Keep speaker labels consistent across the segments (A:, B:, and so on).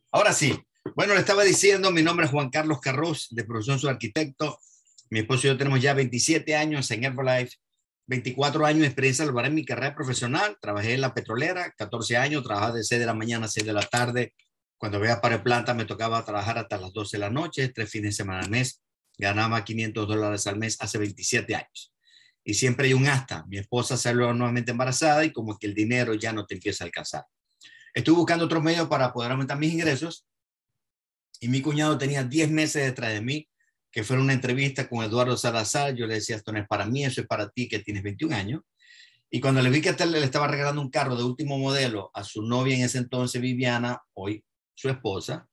A: Ahora sí. Bueno, le estaba diciendo, mi nombre es Juan Carlos Carrús, de profesión soy arquitecto. Mi esposo y yo tenemos ya 27 años en Herbalife, 24 años de experiencia laboral en mi carrera profesional. Trabajé en la petrolera, 14 años, trabajaba de 6 de la mañana a 6 de la tarde. Cuando veía para el planta me tocaba trabajar hasta las 12 de la noche, 3 fines de semana al mes. Ganaba $500 al mes hace 27 años. Y siempre hay un hasta. Mi esposa salió nuevamente embarazada y como que el dinero ya no te empieza a alcanzar. Estuve buscando otros medios para poder aumentar mis ingresos y mi cuñado tenía 10 meses detrás de mí, que fue una entrevista con Eduardo Salazar. Yo le decía, esto no es para mí, eso es para ti que tienes 21 años. Y cuando le vi que le estaba regalando un carro de último modelo a su novia en ese entonces, Viviana, hoy su esposa,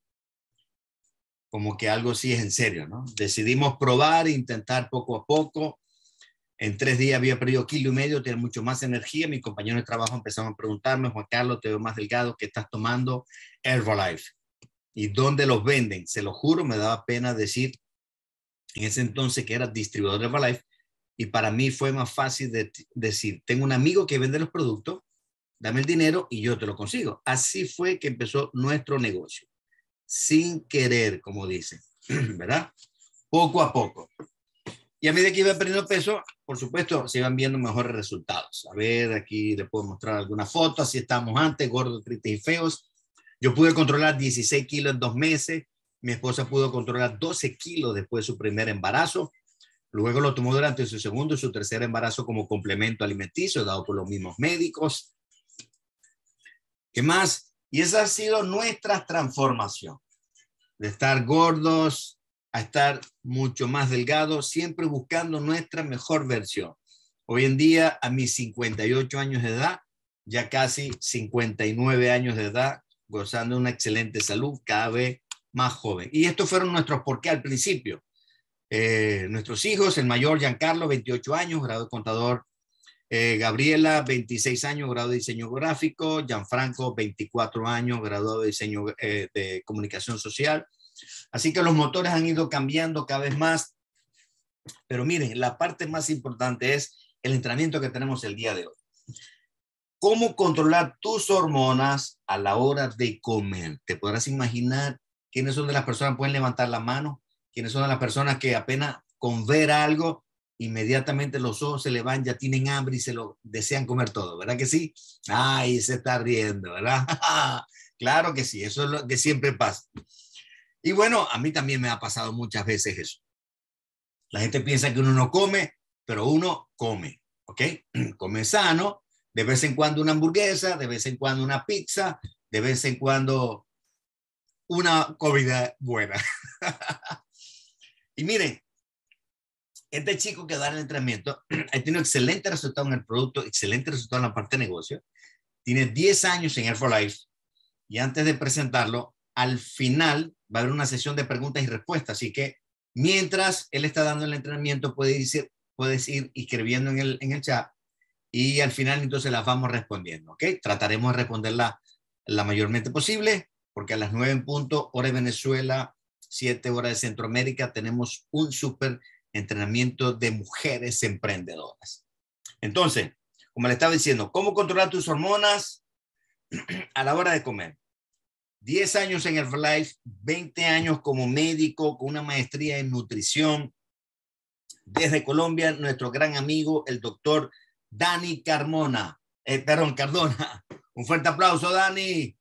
A: como que algo sí es en serio, ¿no? Decidimos probar e intentar poco a poco. En 3 días había perdido 1,5 kilos, tenía mucho más energía. Mis compañeros de trabajo empezaron a preguntarme, Juan Carlos, te veo más delgado, ¿qué estás tomando? Herbalife. ¿Y dónde los venden? Se lo juro, me daba pena decir en ese entonces que era distribuidor de Herbalife. Y para mí fue más fácil decir, tengo un amigo que vende los productos, dame el dinero y yo te lo consigo. Así fue que empezó nuestro negocio. Sin querer, como dicen, ¿verdad? Poco a poco. Y a medida que iba perdiendo peso, por supuesto, se iban viendo mejores resultados. A ver, aquí les puedo mostrar alguna foto. Así estábamos antes, gordos, tristes y feos. Yo pude controlar 16 kilos en 2 meses. Mi esposa pudo controlar 12 kilos después de su primer embarazo. Luego lo tomó durante su segundo y su tercer embarazo como complemento alimenticio dado por los mismos médicos. ¿Qué más? Y esa ha sido nuestra transformación. De estar gordos a estar mucho más delgados, siempre buscando nuestra mejor versión. Hoy en día, a mis 58 años de edad, ya casi 59 años de edad, gozando de una excelente salud, cada vez más joven. Y estos fueron nuestros porqué al principio. Nuestros hijos, el mayor Giancarlo, 28 años, grado de contador. Gabriela, 26 años, grado de diseño gráfico. Gianfranco, 24 años, graduado de diseño de comunicación social. Así que los motores han ido cambiando cada vez más. Pero miren, la parte más importante es el entrenamiento que tenemos el día de hoy. ¿Cómo controlar tus hormonas a la hora de comer? Te podrás imaginar quiénes son de las personas que pueden levantar la mano, quiénes son de las personas que apenas con ver algo, inmediatamente los ojos se le van, ya tienen hambre y se lo desean comer todo, ¿verdad que sí? Ay, se está riendo, ¿verdad? Claro que sí, eso es lo que siempre pasa. Y bueno, a mí también me ha pasado muchas veces eso. La gente piensa que uno no come, pero uno come, ¿ok? Come sano, de vez en cuando una hamburguesa, de vez en cuando una pizza, de vez en cuando una comida buena. Y miren, este chico que da el entrenamiento ha tenido excelente resultado en el producto, excelente resultado en la parte de negocio. Tiene 10 años en Herbalife y antes de presentarlo, al final va a haber una sesión de preguntas y respuestas. Así que mientras él está dando el entrenamiento, puedes ir escribiendo en el chat y al final entonces las vamos respondiendo, ¿ok? Trataremos de responderla la mayormente posible, porque a las 9 en punto, hora de Venezuela, 7 horas de Centroamérica, tenemos un súper entrenamiento de mujeres emprendedoras. Entonces, como le estaba diciendo, ¿cómo controlar tus hormonas a la hora de comer? 10 años en Herbalife, 20 años como médico con una maestría en nutrición. Desde Colombia, nuestro gran amigo, el doctor Dani Cardona. Un fuerte aplauso, Dani.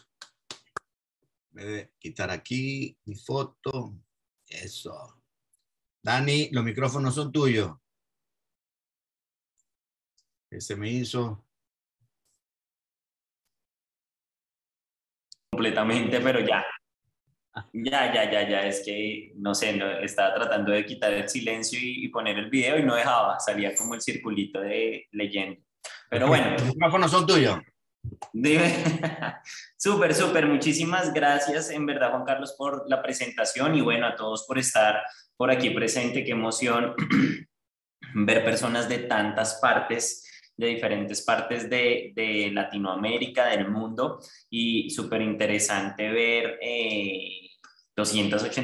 A: Me voy quitar aquí mi foto. Eso. Dani, los micrófonos son tuyos. ¿Qué se me hizo?
B: Completamente, pero ya, es que, no sé, no, estaba tratando de quitar el silencio y poner el video y no dejaba, salía como el circulito de leyendo. Pero
A: Okay.
B: bueno,
A: Los micrófonos son tuyos.
B: dime, súper, súper, muchísimas gracias en verdad Juan Carlos por la presentación y bueno, a todos por estar por aquí presente, qué emoción ver personas de tantas partes, de diferentes partes de Latinoamérica, del mundo, y súper interesante ver 283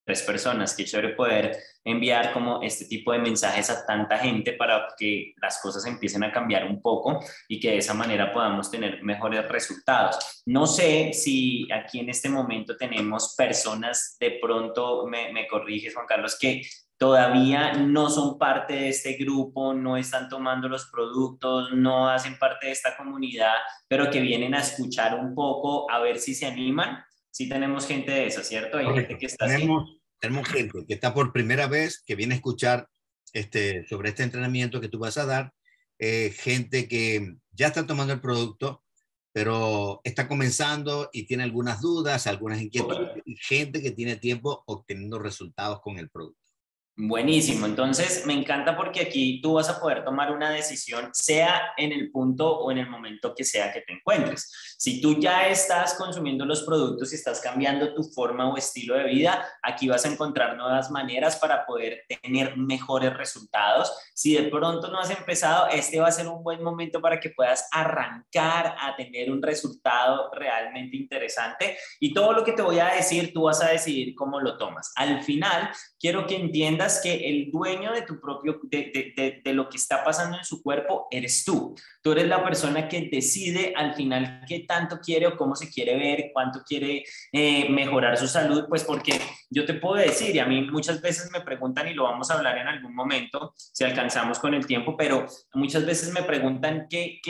B: personas. Qué chévere poder enviar como este tipo de mensajes a tanta gente para que las cosas empiecen a cambiar un poco y que de esa manera podamos tener mejores resultados. No sé si aquí en este momento tenemos personas, de pronto me corriges, Juan Carlos, que todavía no son parte de este grupo, no están tomando los productos, no hacen parte de esta comunidad, pero que vienen a escuchar un poco, a ver si se animan. Sí tenemos gente de esa, ¿cierto? Hay gente
A: Correcto.
B: que está así.
A: Tenemos gente que está por primera vez, que viene a escuchar sobre este entrenamiento que tú vas a dar, gente que ya está tomando el producto, pero está comenzando y tiene algunas dudas, algunas inquietudes,
B: Súper.
A: y gente que tiene tiempo obteniendo resultados con el producto.
B: Buenísimo, entonces me encanta porque aquí tú vas a poder tomar una decisión, sea en el punto o en el momento que sea que te encuentres. Si tú ya estás consumiendo los productos y estás cambiando tu forma o estilo de vida, aquí vas a encontrar nuevas maneras para poder tener mejores resultados. Si de pronto no has empezado, este va a ser un buen momento para que puedas arrancar a tener un resultado realmente interesante y todo lo que te voy a decir, tú vas a decidir cómo lo tomas. Al final, quiero que entiendas que el dueño de tu propio, de lo que está pasando en su cuerpo eres tú. Tú eres la persona que decide al final qué tanto quiere o cómo se quiere ver, cuánto quiere mejorar su salud, pues porque yo te puedo decir, y a mí muchas veces me preguntan, y lo vamos a hablar en algún momento, si alcanzamos con el tiempo, pero muchas veces me preguntan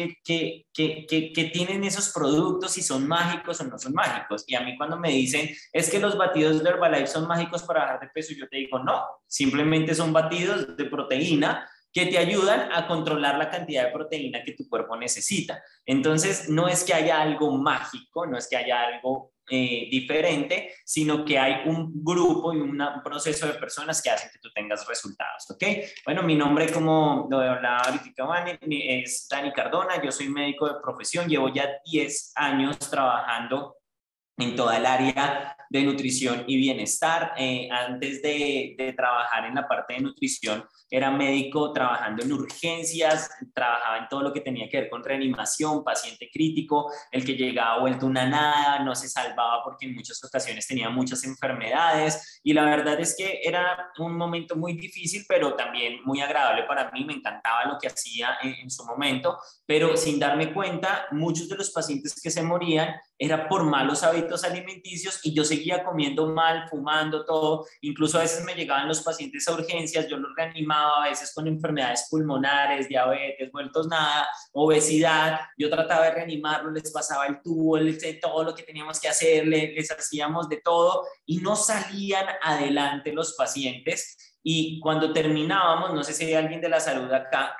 B: qué tienen esos productos, si son mágicos o no son mágicos. Y a mí cuando me dicen, es que los batidos de Herbalife son mágicos para bajar de peso, yo te digo, no, simplemente son batidos de proteína que te ayudan a controlar la cantidad de proteína que tu cuerpo necesita. Entonces, no es que haya algo mágico, no es que haya algo diferente, sino que hay un grupo y un proceso de personas que hacen que tú tengas resultados, ¿ok? Bueno, mi nombre, como lo hablaba ahorita, es Dani Cardona, yo soy médico de profesión, llevo ya 10 años trabajando en toda el área de nutrición y bienestar. Antes de trabajar en la parte de nutrición, era médico trabajando en urgencias, trabajaba en todo lo que tenía que ver con reanimación, paciente crítico, el que llegaba vuelto una nada, no se salvaba porque en muchas ocasiones tenía muchas enfermedades y la verdad es que era un momento muy difícil, pero también muy agradable para mí, me encantaba lo que hacía en su momento, pero sin darme cuenta, muchos de los pacientes que se morían era por malos hábitos alimenticios y yo seguía comiendo mal, fumando todo, incluso a veces me llegaban los pacientes a urgencias, yo los reanimaba a veces con enfermedades pulmonares, diabetes, vueltos nada, obesidad, yo trataba de reanimarlos, les pasaba el tubo, todo lo que teníamos que hacer, les hacíamos de todo y no salían adelante los pacientes. Y cuando terminábamos, no sé si hay alguien de la salud acá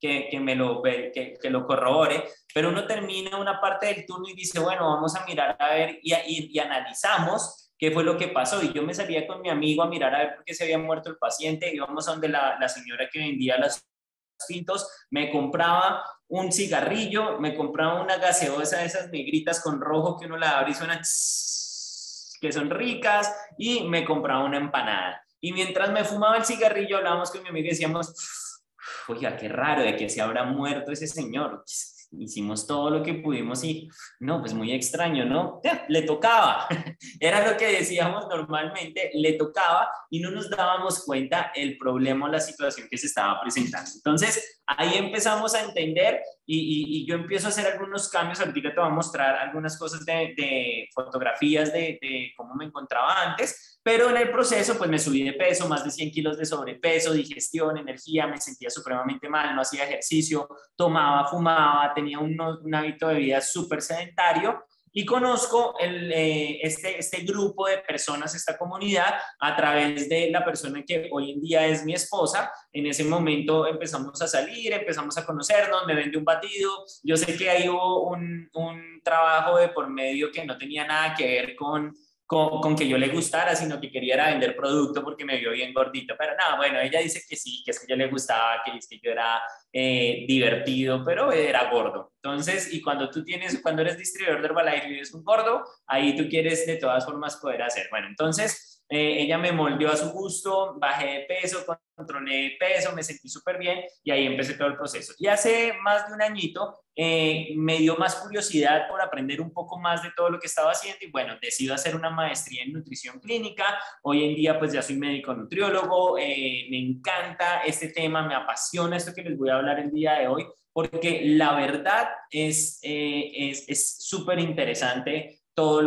B: que lo corrobore, pero uno termina una parte del turno y dice, bueno, vamos a mirar a ver y analizamos qué fue lo que pasó. Y yo me salía con mi amigo a mirar a ver por qué se había muerto el paciente. Íbamos a donde la señora que vendía los tintos, me compraba un cigarrillo, me compraba una gaseosa de esas negritas con rojo que uno la abre y suena que son ricas, y me compraba una empanada. Y mientras me fumaba el cigarrillo, hablábamos con mi amigo y decíamos, oiga, qué raro, ¿de que se habrá muerto ese señor? Hicimos todo lo que pudimos y no, pues muy extraño, ¿no? Le tocaba, era lo que decíamos normalmente, le tocaba y no nos dábamos cuenta el problema o la situación que se estaba presentando. Entonces, ahí empezamos a entender y yo empiezo a hacer algunos cambios. Ahorita te voy a mostrar algunas cosas de fotografías de cómo me encontraba antes, pero en el proceso pues me subí de peso, más de 100 kilos de sobrepeso, digestión, energía, me sentía supremamente mal, no hacía ejercicio, tomaba, fumaba, tenía un hábito de vida súper sedentario y conozco este grupo de personas, esta comunidad, a través de la persona que hoy en día es mi esposa. En ese momento empezamos a salir, empezamos a conocernos, me vende un batido. Yo sé que ahí hubo un trabajo de por medio que no tenía nada que ver con que yo le gustara, sino que quería era vender producto porque me vio bien gordito. Pero nada, bueno, ella dice que sí, que es que yo le gustaba, que es que yo era divertido, pero era gordo. Entonces, y cuando eres distribuidor de Herbalife y eres un gordo, ahí tú quieres de todas formas poder hacer. Bueno, entonces ella me moldeó a su gusto, bajé de peso, controlé de peso, me sentí súper bien y ahí empecé todo el proceso. Y hace más de un añito me dio más curiosidad por aprender un poco más de todo lo que estaba haciendo y bueno, decido hacer una maestría en nutrición clínica. Hoy en día pues ya soy médico nutriólogo, me encanta este tema, me apasiona esto que les voy a hablar el día de hoy, porque la verdad es súper interesante todo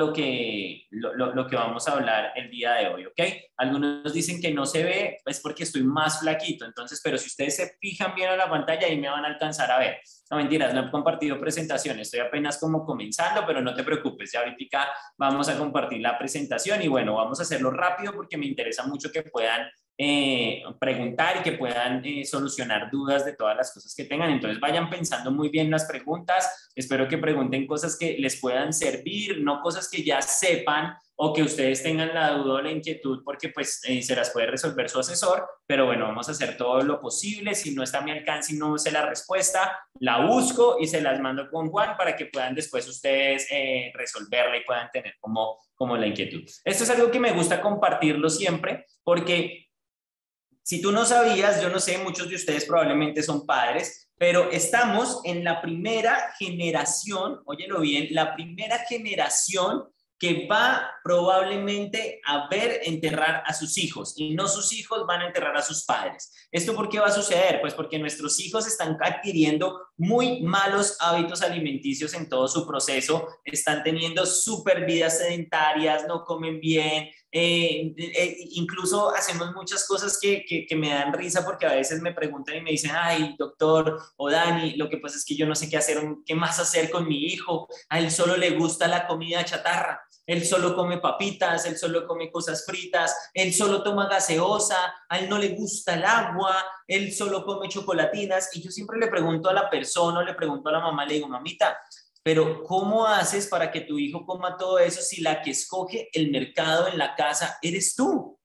B: lo que vamos a hablar el día de hoy, ¿ok? Algunos dicen que no se ve, es porque estoy más flaquito, entonces, pero si ustedes se fijan bien a la pantalla, ahí me van a alcanzar a ver. No, mentiras, no he compartido presentación, estoy apenas como comenzando, pero no te preocupes, ya ahorita vamos a compartir la presentación y bueno, vamos a hacerlo rápido porque me interesa mucho que puedan preguntar y que puedan solucionar dudas de todas las cosas que tengan. Entonces vayan pensando muy bien las preguntas. Espero que pregunten cosas que les puedan servir, no cosas que ya sepan o que ustedes tengan la duda o la inquietud porque pues se las puede resolver su asesor, pero bueno, vamos a hacer todo lo posible. Si no está a mi alcance y no sé la respuesta, la busco y se las mando con Juan para que puedan después ustedes resolverla y puedan tener como la inquietud. Esto es algo que me gusta compartirlo siempre porque si tú no sabías, yo no sé, muchos de ustedes probablemente son padres, pero estamos en la primera generación, óyelo bien, la primera generación que va probablemente a ver enterrar a sus hijos y no sus hijos van a enterrar a sus padres. ¿Esto por qué va a suceder? Pues porque nuestros hijos están adquiriendo muy malos hábitos alimenticios en todo su proceso, están teniendo súper vidas sedentarias, no comen bien, incluso hacemos muchas cosas que me dan risa porque a veces me preguntan y me dicen, ay, doctor o Dani, lo que pasa es que yo no sé qué más hacer con mi hijo, a él solo le gusta la comida chatarra. Él solo come papitas, él solo come cosas fritas, él solo toma gaseosa, a él no le gusta el agua, él solo come chocolatinas. Y yo siempre le pregunto a la persona, le pregunto a la mamá, le digo, mamita, pero ¿cómo haces para que tu hijo coma todo eso si la que escoge el mercado en la casa eres tú?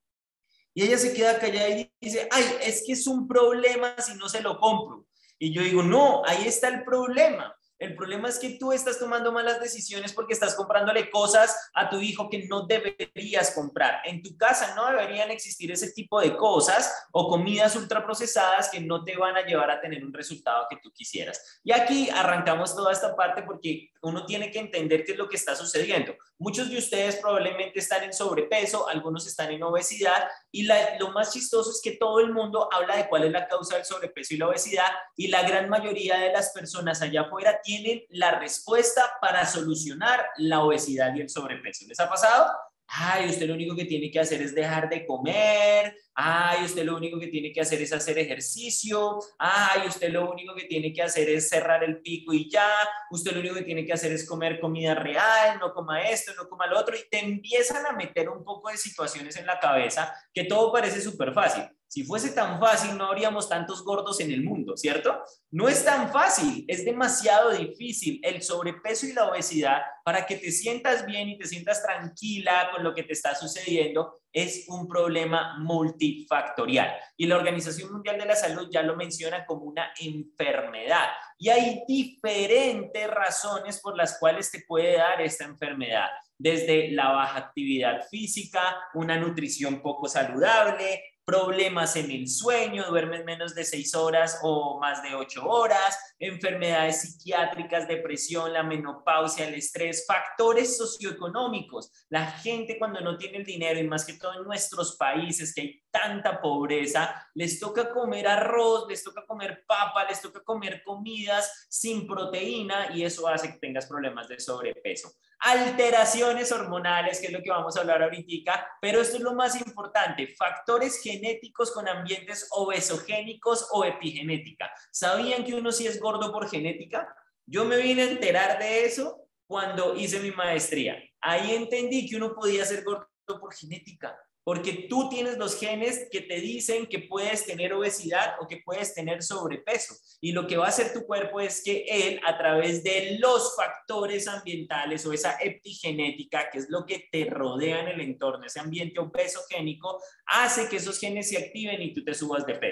B: Y ella se queda callada y dice, ay, es que es un problema si no se lo compro. Y yo digo, no, ahí está el problema. El problema es que tú estás tomando malas decisiones porque estás comprándole cosas a tu hijo que no deberías comprar. En tu casa no deberían existir ese tipo de cosas o comidas ultraprocesadas que no te van a llevar a tener un resultado que tú quisieras. Y aquí arrancamos toda esta parte porque uno tiene que entender qué es lo que está sucediendo. Muchos de ustedes probablemente están en sobrepeso, algunos están en obesidad y lo más chistoso es que todo el mundo habla de cuál es la causa del sobrepeso y la obesidad y la gran mayoría de las personas allá afuera tienen la respuesta para solucionar la obesidad y el sobrepeso. ¿Les ha pasado? Ay, usted lo único que tiene que hacer es dejar de comer. Ay, usted lo único que tiene que hacer es hacer ejercicio. Ay, usted lo único que tiene que hacer es cerrar el pico y ya. Usted lo único que tiene que hacer es comer comida real, no coma esto, no coma lo otro. Y te empiezan a meter un poco de situaciones en la cabeza que todo parece súper fácil. Si fuese tan fácil, no habríamos tantos gordos en el mundo, ¿cierto? No es tan fácil, es demasiado difícil. El sobrepeso y la obesidad, para que te sientas bien y te sientas tranquila con lo que te está sucediendo, es un problema multifactorial. Y la Organización Mundial de la Salud ya lo menciona como una enfermedad. Y hay diferentes razones por las cuales te puede dar esta enfermedad. Desde la baja actividad física, una nutrición poco saludable, problemas en el sueño, duermes menos de 6 horas o más de 8 horas, enfermedades psiquiátricas, depresión, la menopausia, el estrés, factores socioeconómicos. La gente cuando no tiene el dinero y más que todo en nuestros países que hay tanta pobreza, les toca comer arroz, les toca comer papa, les toca comer comidas sin proteína y eso hace que tengas problemas de sobrepeso. Alteraciones hormonales, que es lo que vamos a hablar ahorita, pero esto es lo más importante, factores genéticos con ambientes obesogénicos o epigenética. ¿Sabían que uno sí es gordo por genética? Yo me vine a enterar de eso cuando hice mi maestría. Ahí entendí que uno podía ser gordo por genética, porque tú tienes los genes que te dicen que puedes tener obesidad o que puedes tener sobrepeso. Y lo que va a hacer tu cuerpo es que él, a través de los factores ambientales o esa epigenética, que es lo que te rodea en el entorno, ese ambiente obesogénico, hace que esos genes se activen y tú te subas de peso.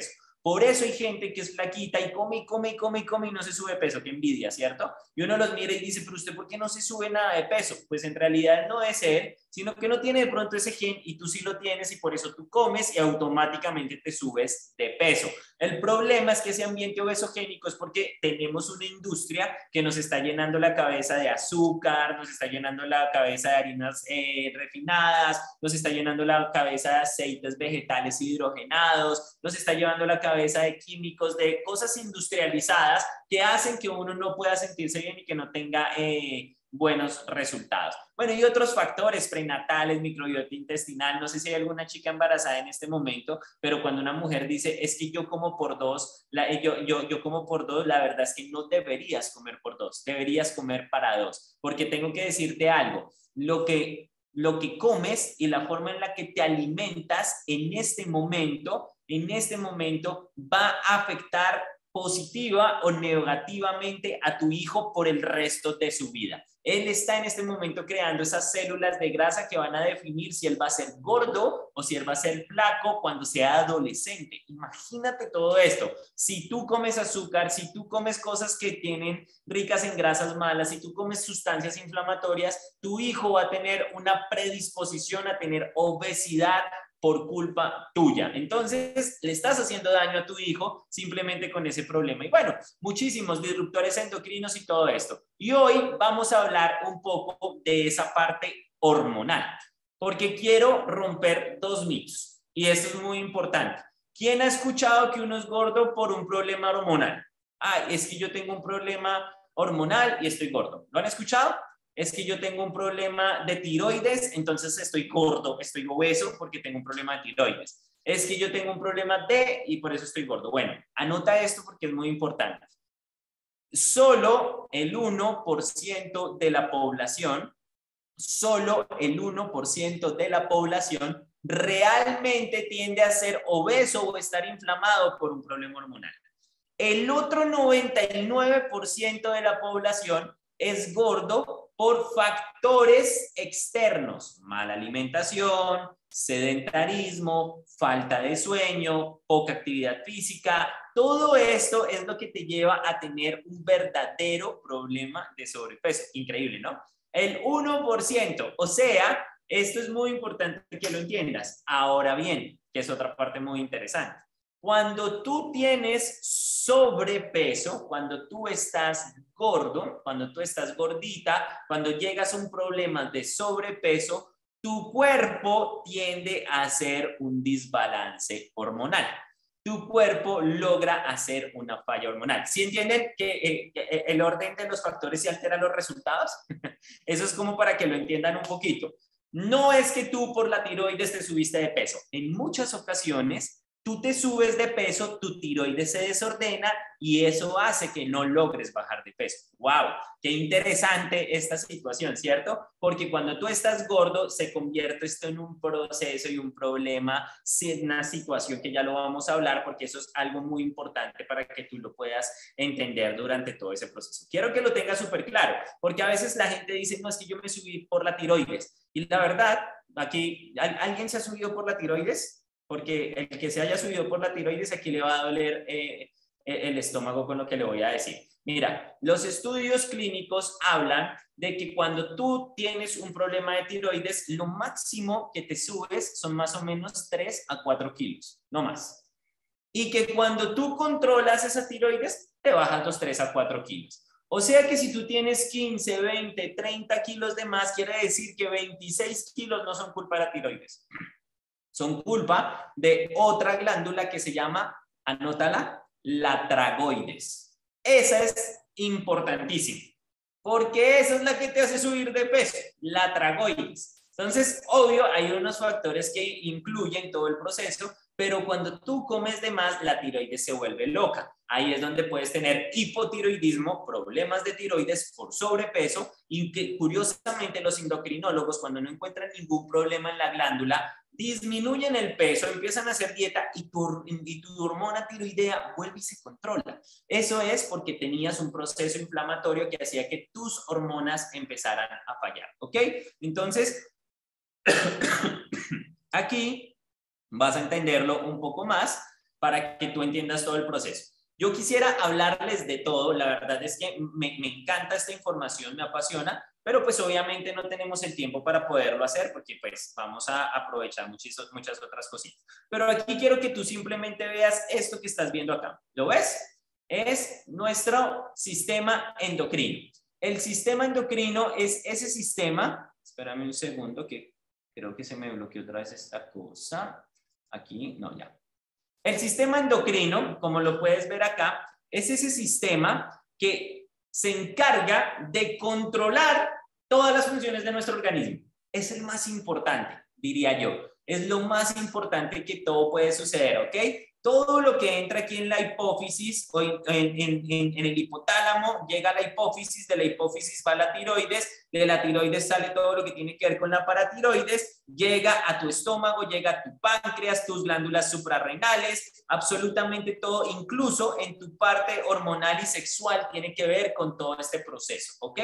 B: Por eso hay gente que es flaquita y come, y come, y come, y come y no se sube de peso. Qué envidia, ¿cierto? Y uno los mira y dice, pero usted, ¿por qué no se sube nada de peso? Pues en realidad no es él, sino que no tiene de pronto ese gen y tú sí lo tienes y por eso tú comes y automáticamente te subes de peso. El problema es que ese ambiente obesogénico es porque tenemos una industria que nos está llenando la cabeza de azúcar, nos está llenando la cabeza de harinas refinadas, nos está llenando la cabeza de aceites vegetales hidrogenados, nos está llevando la cabeza de químicos, de cosas industrializadas que hacen que uno no pueda sentirse bien y que no tenga buenos resultados. Bueno, y otros factores prenatales, microbiota intestinal. No sé si hay alguna chica embarazada en este momento, pero cuando una mujer dice, es que yo como por dos, yo como por dos, la verdad es que no deberías comer por dos, deberías comer para dos, porque tengo que decirte algo, lo que comes y la forma en la que te alimentas en este momento va a afectar positiva o negativamente a tu hijo por el resto de su vida. Él está en este momento creando esas células de grasa que van a definir si él va a ser gordo o si él va a ser flaco cuando sea adolescente. Imagínate todo esto. Si tú comes azúcar, si tú comes cosas que tienen ricas en grasas malas, si tú comes sustancias inflamatorias, tu hijo va a tener una predisposición a tener obesidad por culpa tuya. Entonces, le estás haciendo daño a tu hijo simplemente con ese problema. Y bueno, muchísimos disruptores endocrinos y todo esto. Y hoy vamos a hablar un poco de esa parte hormonal, porque quiero romper dos mitos. Y esto es muy importante. ¿Quién ha escuchado que uno es gordo por un problema hormonal? Ah, es que yo tengo un problema hormonal y estoy gordo. ¿Lo han escuchado? Es que yo tengo un problema de tiroides, entonces estoy gordo, estoy obeso porque tengo un problema de tiroides. Es que yo tengo un problema de y por eso estoy gordo. Bueno, anota esto porque es muy importante. Solo el 1% de la población, solo el 1% de la población realmente tiende a ser obeso o estar inflamado por un problema hormonal. El otro 99% de la población es gordo por factores externos, mala alimentación, sedentarismo, falta de sueño, poca actividad física. Todo esto es lo que te lleva a tener un verdadero problema de sobrepeso. Increíble, ¿no? El 1%, o sea, esto es muy importante que lo entiendas. Ahora bien, que es otra parte muy interesante. Cuando tú tienes sobrepeso, cuando tú estás gordo, cuando tú estás gordita, cuando llegas a un problema de sobrepeso, tu cuerpo tiende a hacer un desbalance hormonal. Tu cuerpo logra hacer una falla hormonal. ¿Sí entienden que el orden de los factores se altera los resultados? Eso es como para que lo entiendan un poquito. No es que tú por la tiroides te subiste de peso. En muchas ocasiones tú te subes de peso, tu tiroides se desordena y eso hace que no logres bajar de peso. ¡Wow! Qué interesante esta situación, ¿cierto? Porque cuando tú estás gordo se convierte esto en un proceso y un problema, una situación que ya lo vamos a hablar porque eso es algo muy importante para que tú lo puedas entender durante todo ese proceso. Quiero que lo tengas súper claro, porque a veces la gente dice, no, es que yo me subí por la tiroides. Y la verdad, aquí, ¿alguien se ha subido por la tiroides? Porque el que se haya subido por la tiroides aquí le va a doler el estómago con lo que le voy a decir. Mira, los estudios clínicos hablan de que cuando tú tienes un problema de tiroides, lo máximo que te subes son más o menos 3 a 4 kilos, no más. Y que cuando tú controlas esa tiroides, te bajas los 3 a 4 kilos. O sea que si tú tienes 15, 20, 30 kilos de más, quiere decir que 26 kilos no son culpa de la tiroides. Son culpa de otra glándula que se llama, anótala, la tragoides. Esa es importantísima, porque esa es la que te hace subir de peso, la tragoides. Entonces, obvio, hay unos factores que incluyen todo el proceso, pero cuando tú comes de más, la tiroides se vuelve loca. Ahí es donde puedes tener hipotiroidismo, problemas de tiroides por sobrepeso y que curiosamente los endocrinólogos cuando no encuentran ningún problema en la glándula, disminuyen el peso, empiezan a hacer dieta y tu hormona tiroidea vuelve y se controla. Eso es porque tenías un proceso inflamatorio que hacía que tus hormonas empezaran a fallar, ¿ok? Entonces, aquí vas a entenderlo un poco más para que tú entiendas todo el proceso. Yo quisiera hablarles de todo, la verdad es que me encanta esta información, me apasiona, pero pues obviamente no tenemos el tiempo para poderlo hacer porque pues vamos a aprovechar muchas otras cositas. Pero aquí quiero que tú simplemente veas esto que estás viendo acá. ¿Lo ves? Es nuestro sistema endocrino. El sistema endocrino es ese sistema, espérame un segundo que creo que se me bloqueó otra vez esta cosa. Aquí, no, ya. El sistema endocrino, como lo puedes ver acá, es ese sistema que se encarga de controlar todas las funciones de nuestro organismo. Es el más importante, diría yo. Es lo más importante que todo puede suceder, ¿ok? Todo lo que entra aquí en la hipófisis o en el hipotálamo llega a la hipófisis, de la hipófisis va a la tiroides, de la tiroides sale todo lo que tiene que ver con la paratiroides, llega a tu estómago, llega a tu páncreas, tus glándulas suprarrenales, absolutamente todo, incluso en tu parte hormonal y sexual tiene que ver con todo este proceso, ¿ok?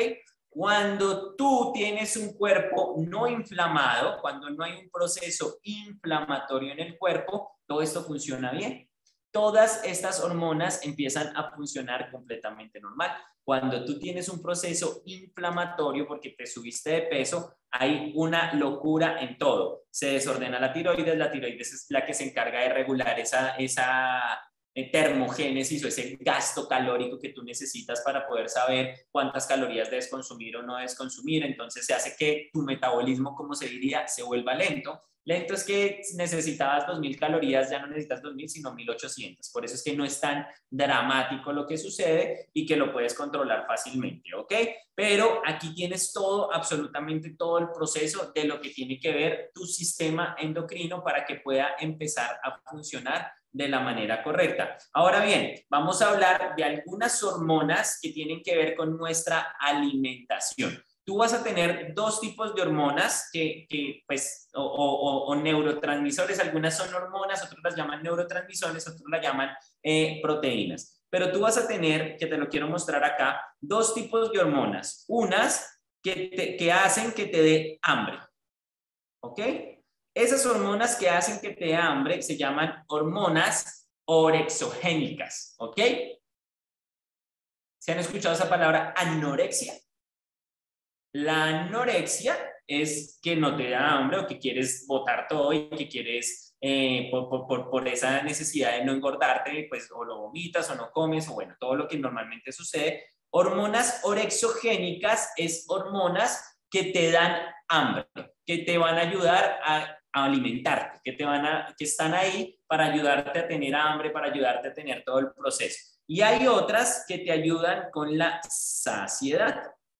B: Cuando tú tienes un cuerpo no inflamado, cuando no hay un proceso inflamatorio en el cuerpo, todo esto funciona bien. Todas estas hormonas empiezan a funcionar completamente normal. Cuando tú tienes un proceso inflamatorio porque te subiste de peso, hay una locura en todo. Se desordena la tiroides es la que se encarga de regular esa termogénesis o ese gasto calórico que tú necesitas para poder saber cuántas calorías debes consumir o no debes consumir. Entonces se hace que tu metabolismo, como se diría, se vuelva lento. Lento es que necesitabas 2.000 calorías, ya no necesitas 2.000, sino 1.800. Por eso es que no es tan dramático lo que sucede y que lo puedes controlar fácilmente, ¿ok? Pero aquí tienes todo, absolutamente todo el proceso de lo que tiene que ver tu sistema endocrino para que pueda empezar a funcionar de la manera correcta. Ahora bien, vamos a hablar de algunas hormonas que tienen que ver con nuestra alimentación. Tú vas a tener dos tipos de hormonas o neurotransmisores. Algunas son hormonas, otros las llaman neurotransmisores, otros las llaman proteínas. Pero tú vas a tener, que te lo quiero mostrar acá, dos tipos de hormonas. Unas que hacen que te dé hambre. ¿Ok? Esas hormonas que hacen que te dé hambre se llaman hormonas orexogénicas. ¿Ok? ¿Se han escuchado esa palabra anorexia? La anorexia es que no te da hambre o que quieres botar todo y que quieres, por esa necesidad de no engordarte, pues o lo vomitas o no comes o bueno, todo lo que normalmente sucede. Hormonas orexogénicas es hormonas que te dan hambre, que te van a ayudar a alimentarte, que están ahí para ayudarte a tener hambre, para ayudarte a tener todo el proceso. Y hay otras que te ayudan con la saciedad.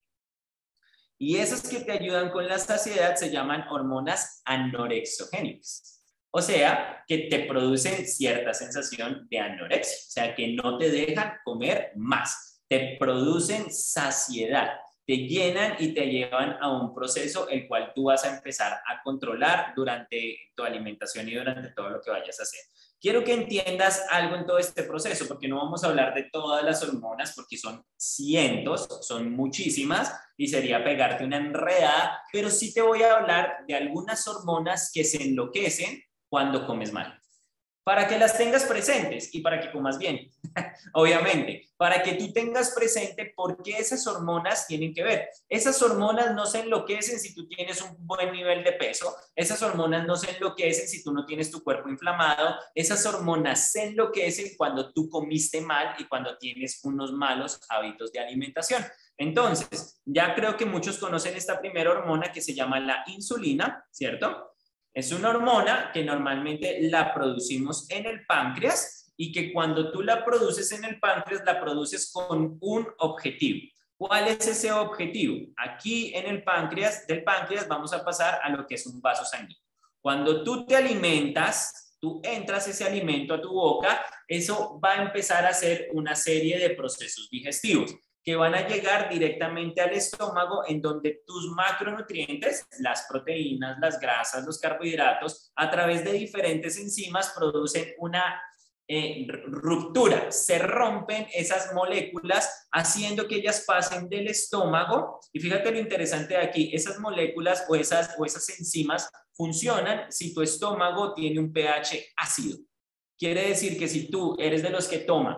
B: Y esas que te ayudan con la saciedad se llaman hormonas anorexogénicas. O sea, que te producen cierta sensación de anorexia. O sea, que no te dejan comer más. Te producen saciedad. Te llenan y te llevan a un proceso el cual tú vas a empezar a controlar durante tu alimentación y durante todo lo que vayas a hacer. Quiero que entiendas algo en todo este proceso, porque no vamos a hablar de todas las hormonas, porque son cientos, son muchísimas, y sería pegarte una enredada, pero sí te voy a hablar de algunas hormonas que se enloquecen cuando comes mal. Para que las tengas presentes y para que comas bien, obviamente, para que tú tengas presente por qué esas hormonas tienen que ver. Esas hormonas no se enloquecen si tú tienes un buen nivel de peso, esas hormonas no se enloquecen si tú no tienes tu cuerpo inflamado, esas hormonas se enloquecen cuando tú comiste mal y cuando tienes unos malos hábitos de alimentación. Entonces, ya creo que muchos conocen esta primera hormona que se llama la insulina, ¿cierto? Es una hormona que normalmente la producimos en el páncreas y que cuando tú la produces en el páncreas, la produces con un objetivo. ¿Cuál es ese objetivo? Aquí en el páncreas, del páncreas vamos a pasar a lo que es un vaso sanguíneo. Cuando tú te alimentas, tú entras ese alimento a tu boca, eso va a empezar a hacer una serie de procesos digestivos que van a llegar directamente al estómago, en donde tus macronutrientes, las proteínas, las grasas, los carbohidratos, a través de diferentes enzimas producen una ruptura, se rompen esas moléculas haciendo que ellas pasen del estómago. Y fíjate lo interesante de aquí, esas moléculas o esas enzimas funcionan si tu estómago tiene un pH ácido. Quiere decir que si tú eres de los que toman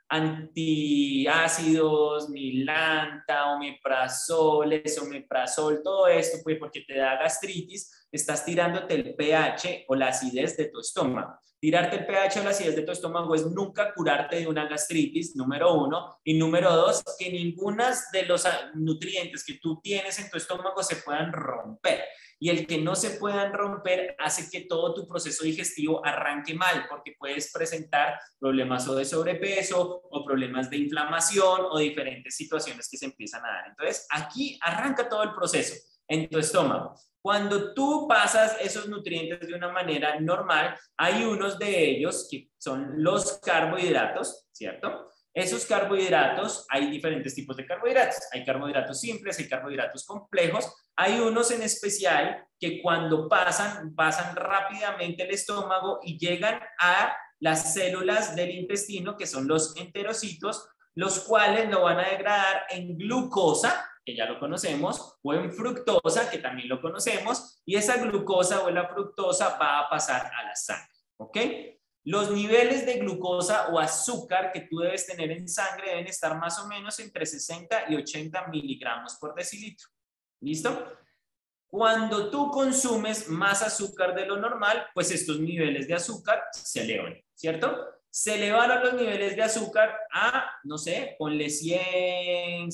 B: antiácidos, milanta, omeprazol, todo esto, pues porque te da gastritis, estás tirándote el pH o la acidez de tu estómago. Tirarte el pH o la acidez de tu estómago es nunca curarte de una gastritis, número uno, y número dos, que ninguno de los nutrientes que tú tienes en tu estómago se puedan romper. Y el que no se puedan romper hace que todo tu proceso digestivo arranque mal, porque puedes presentar problemas o de sobrepeso o problemas de inflamación o diferentes situaciones que se empiezan a dar. Entonces, aquí arranca todo el proceso en tu estómago. Cuando tú pasas esos nutrientes de una manera normal, hay unos de ellos que son los carbohidratos, ¿cierto? Esos carbohidratos, hay diferentes tipos de carbohidratos. Hay carbohidratos simples, hay carbohidratos complejos. Hay unos en especial que cuando pasan rápidamente el estómago y llegan a las células del intestino, que son los enterocitos, los cuales lo van a degradar en glucosa, que ya lo conocemos, o en fructosa, que también lo conocemos, y esa glucosa o la fructosa va a pasar a la sangre, ¿ok? Los niveles de glucosa o azúcar que tú debes tener en sangre deben estar más o menos entre 60 y 80 miligramos por decilitro. ¿Listo? Cuando tú consumes más azúcar de lo normal, pues estos niveles de azúcar se elevan, ¿cierto? Se elevaron los niveles de azúcar a, no sé, ponle 100,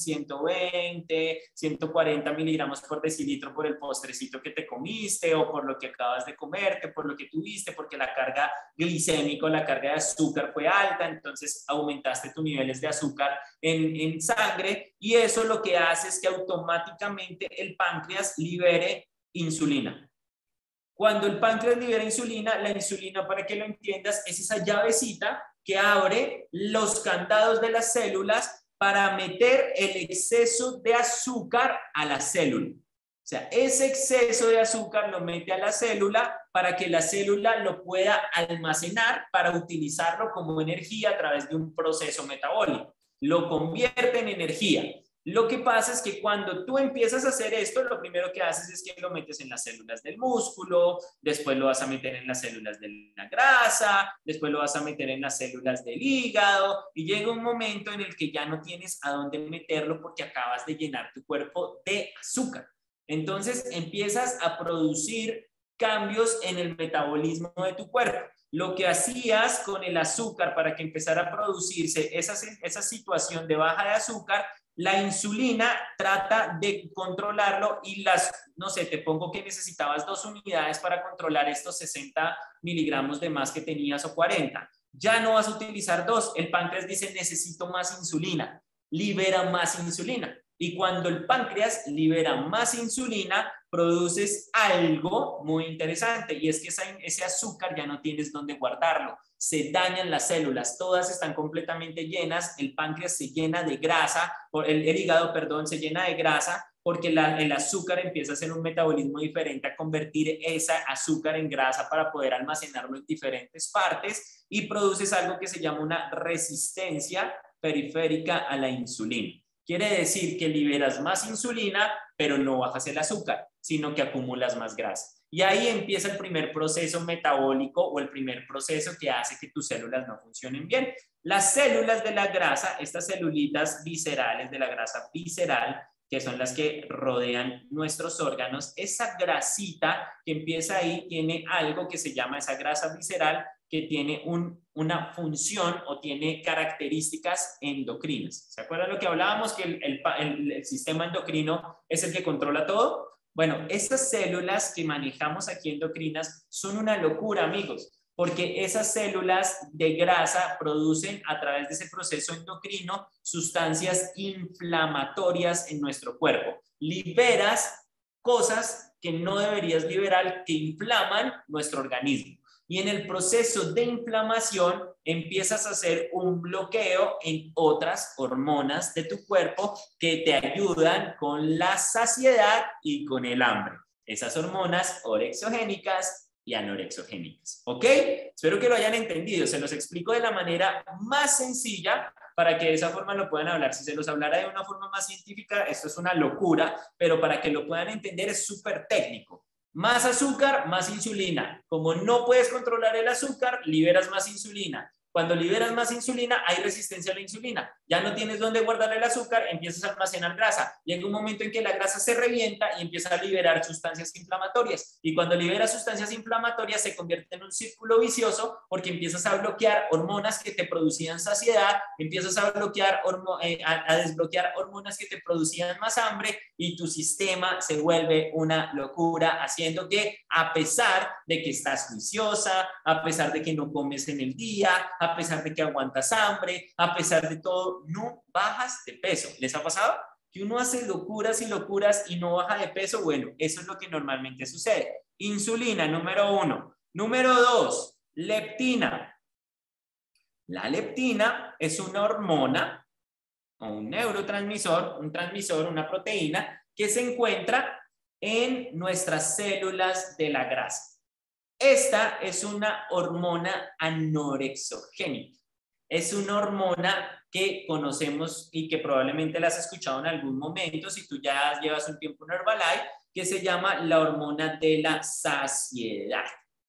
B: 120, 140 miligramos por decilitro por el postrecito que te comiste o por lo que acabas de comerte, por lo que tuviste, porque la carga glicémica, la carga de azúcar fue alta, entonces aumentaste tus niveles de azúcar en sangre y eso lo que hace es que automáticamente el páncreas libere insulina. Cuando el páncreas libera insulina, la insulina, para que lo entiendas, es esa llavecita que abre los candados de las células para meter el exceso de azúcar a la célula. O sea, ese exceso de azúcar lo mete a la célula para que la célula lo pueda almacenar para utilizarlo como energía a través de un proceso metabólico. Lo convierte en energía. Lo que pasa es que cuando tú empiezas a hacer esto, lo primero que haces es que lo metes en las células del músculo, después lo vas a meter en las células de la grasa, después lo vas a meter en las células del hígado y llega un momento en el que ya no tienes a dónde meterlo porque acabas de llenar tu cuerpo de azúcar. Entonces empiezas a producir cambios en el metabolismo de tu cuerpo. Lo que hacías con el azúcar para que empezara a producirse esa situación de baja de azúcar, la insulina trata de controlarlo y no sé, te pongo que necesitabas 2 unidades para controlar estos 60 miligramos de más que tenías o 40. Ya no vas a utilizar 2. El páncreas dice, necesito más insulina. Libera más insulina. Y cuando el páncreas libera más insulina, produces algo muy interesante y es que ese azúcar ya no tienes dónde guardarlo. Se dañan las células, todas están completamente llenas, el páncreas se llena de grasa, el hígado, perdón, se llena de grasa porque el azúcar empieza a hacer un metabolismo diferente, a convertir ese azúcar en grasa para poder almacenarlo en diferentes partes y produces algo que se llama una resistencia periférica a la insulina. Quiere decir que liberas más insulina, pero no bajas el azúcar, sino que acumulas más grasa. Y ahí empieza el primer proceso metabólico o el primer proceso que hace que tus células no funcionen bien. Las células de la grasa, estas celulitas viscerales de la grasa visceral, que son las que rodean nuestros órganos, esa grasita que empieza ahí tiene algo que se llama esa grasa visceral que tiene una función o tiene características endocrinas. ¿Se acuerdan lo que hablábamos? Que el sistema endocrino es el que controla todo. Bueno, estas células que manejamos aquí endocrinas son una locura, amigos, porque esas células de grasa producen a través de ese proceso endocrino sustancias inflamatorias en nuestro cuerpo. Liberas cosas que no deberías liberar, que inflaman nuestro organismo. Y en el proceso de inflamación empiezas a hacer un bloqueo en otras hormonas de tu cuerpo que te ayudan con la saciedad y con el hambre. Esas hormonas orexogénicas y anorexogénicas. ¿Ok? Espero que lo hayan entendido. Se los explico de la manera más sencilla para que de esa forma lo puedan hablar. Si se los hablara de una forma más científica, esto es una locura, pero para que lo puedan entender es súper técnico. Más azúcar, más insulina. Como no puedes controlar el azúcar, liberas más insulina. Cuando liberas más insulina, hay resistencia a la insulina. Ya no tienes dónde guardar el azúcar, empiezas a almacenar grasa. Llega un momento en que la grasa se revienta y empieza a liberar sustancias inflamatorias. Y cuando libera sustancias inflamatorias, se convierte en un círculo vicioso porque empiezas a bloquear hormonas que te producían saciedad, empiezas a bloquear, a desbloquear hormonas que te producían más hambre y tu sistema se vuelve una locura, haciendo que a pesar de que estás juiciosa, a pesar de que no comes en el día, a pesar de que aguantas hambre, a pesar de todo, no bajas de peso. ¿Les ha pasado? Que uno hace locuras y locuras y no baja de peso. Bueno, eso es lo que normalmente sucede. Insulina, número 1. Número 2, leptina. La leptina es una hormona o un neurotransmisor, un transmisor, una proteína que se encuentra en nuestras células de la grasa. Esta es una hormona anorexogénica. Es una hormona que conocemos y que probablemente la has escuchado en algún momento si tú ya llevas un tiempo en Herbalife, que se llama la hormona de la saciedad.